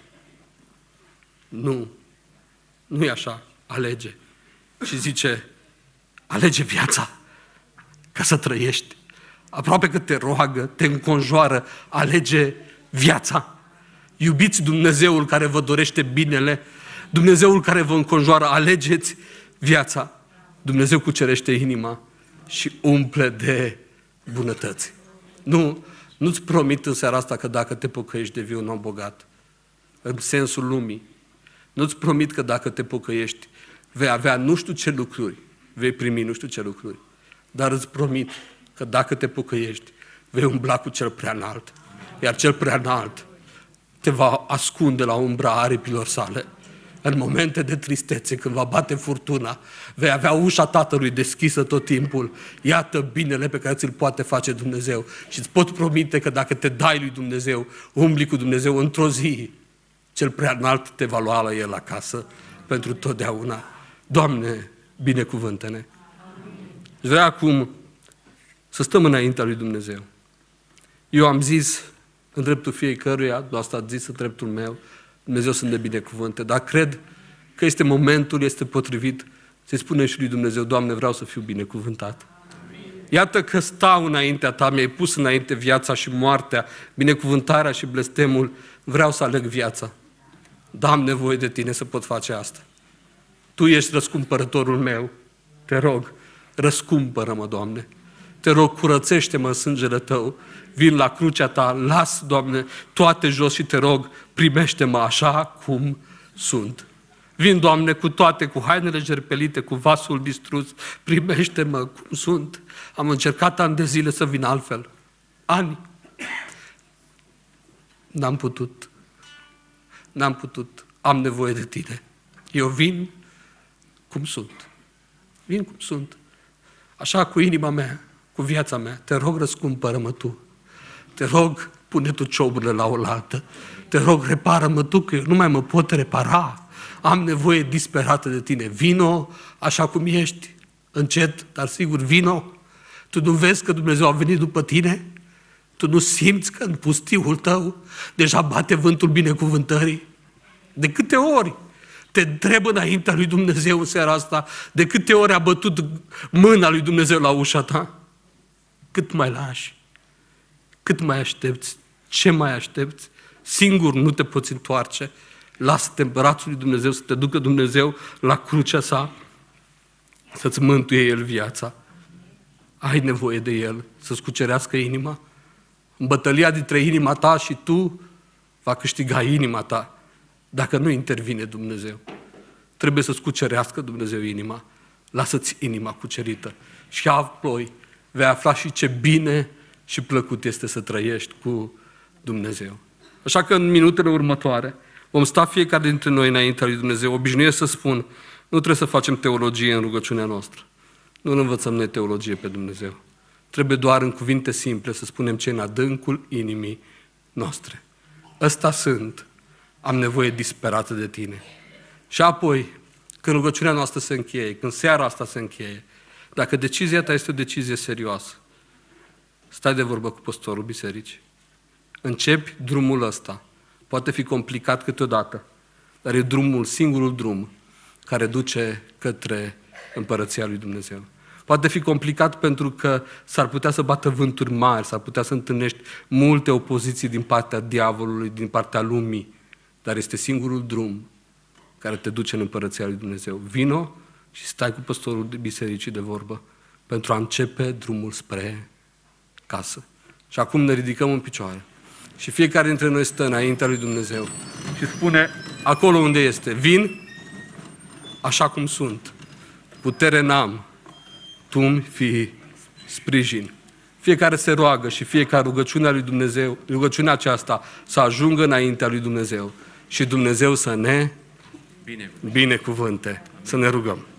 Nu. Nu e așa. Alege. Și zice, alege viața ca să trăiești. aproape că te roagă, te înconjoară, alege viața. Iubiți Dumnezeul care vă dorește binele, Dumnezeul care vă înconjoară, alegeți viața. Dumnezeu cucerește inima și umple de bunătăți. Nu, nu-ți promit în seara asta că dacă te pocăiești devii un om bogat, în sensul lumii. Nu-ți promit că dacă te pocăiești vei avea nu știu ce lucruri, vei primi nu știu ce lucruri, dar îți promit că dacă te pocăiești vei umbla cu cel prea înalt, iar cel prea înalt te va ascunde la umbra aripilor sale. În momente de tristețe, când va bate furtuna, vei avea ușa Tatălui deschisă tot timpul. Iată binele pe care ți-l poate face Dumnezeu. Și îți pot promite că dacă te dai lui Dumnezeu, umbli cu Dumnezeu într-o zi, cel prea înalt te va lua la el acasă pentru totdeauna. Doamne, binecuvântă-ne! Vreau acum să stăm înaintea lui Dumnezeu. Eu am zis în dreptul fiecăruia, asta ați zis în dreptul meu, Dumnezeu să ne binecuvânte, dar cred că este momentul, este potrivit să-i spunem și lui Dumnezeu, Doamne, vreau să fiu binecuvântat. Iată că stau înaintea Ta, mi-ai pus înainte viața și moartea, binecuvântarea și blestemul, vreau să aleg viața. Dar am nevoie de Tine să pot face asta. Tu ești răscumpărătorul meu, te rog, răscumpără-mă, Doamne. Te rog, curățește-mă în sângele Tău, vin la crucea Ta, las, Doamne, toate jos și te rog, primește-mă așa cum sunt. Vin, Doamne, cu toate, cu hainele jerpelite, cu vasul distrus, primește-mă cum sunt. Am încercat ani de zile să vin altfel. Ani. N-am putut. N-am putut. Am nevoie de Tine. Eu vin cum sunt. Vin cum sunt. Așa cu inima mea, cu viața mea. Te rog, răscumpără-mă Tu. Te rog, pune Tu cioburile la oaltă. Te rog, repară-mă Tu, că eu nu mai mă pot repara. Am nevoie disperată de Tine. Vino așa cum ești, încet, dar sigur, vino. Tu nu vezi că Dumnezeu a venit după tine? Tu nu simți că în pustiul tău deja bate vântul binecuvântării? De câte ori te întreb înaintea lui Dumnezeu în seara asta, de câte ori a bătut mâna lui Dumnezeu la ușa ta? Cât mai lași? Cât mai aștepți? Ce mai aștepți? Singur nu te poți întoarce. Lasă-te în brațul lui Dumnezeu, să te ducă Dumnezeu la crucea sa, să-ți mântuie El viața. Ai nevoie de El, să-ți cucerească inima. În bătălia dintre inima ta și tu va câștiga inima ta, dacă nu intervine Dumnezeu. Trebuie să-ți cucerească Dumnezeu inima. Lasă-ți inima cucerită. Și apoi vei afla și ce bine și plăcut este să trăiești cu Dumnezeu. Așa că în minutele următoare vom sta fiecare dintre noi înaintea lui Dumnezeu. Obișnuiesc să spun, nu trebuie să facem teologie în rugăciunea noastră. Nu învățăm noi teologie pe Dumnezeu. Trebuie doar în cuvinte simple să spunem ce în adâncul inimii noastre. Ăsta sunt. Am nevoie disperată de Tine. Și apoi, când rugăciunea noastră se încheie, când seara asta se încheie, dacă decizia ta este o decizie serioasă, stai de vorbă cu păstorul bisericii. Începi drumul ăsta. Poate fi complicat câteodată, dar e drumul, singurul drum care duce către Împărăția lui Dumnezeu. Poate fi complicat pentru că s-ar putea să bată vânturi mari, s-ar putea să întâlnești multe opoziții din partea diavolului, din partea lumii, dar este singurul drum care te duce în Împărăția lui Dumnezeu. Vino și stai cu păstorul bisericii de vorbă pentru a începe drumul spre casă. Și acum ne ridicăm în picioare. Și fiecare dintre noi stă înaintea lui Dumnezeu și spune acolo unde este, vin așa cum sunt. Putere n-am, Tu-mi fii sprijin. Fiecare se roagă și fiecare rugăciunea lui Dumnezeu, rugăciunea aceasta să ajungă înaintea lui Dumnezeu și Dumnezeu să ne binecuvânte. Să ne rugăm.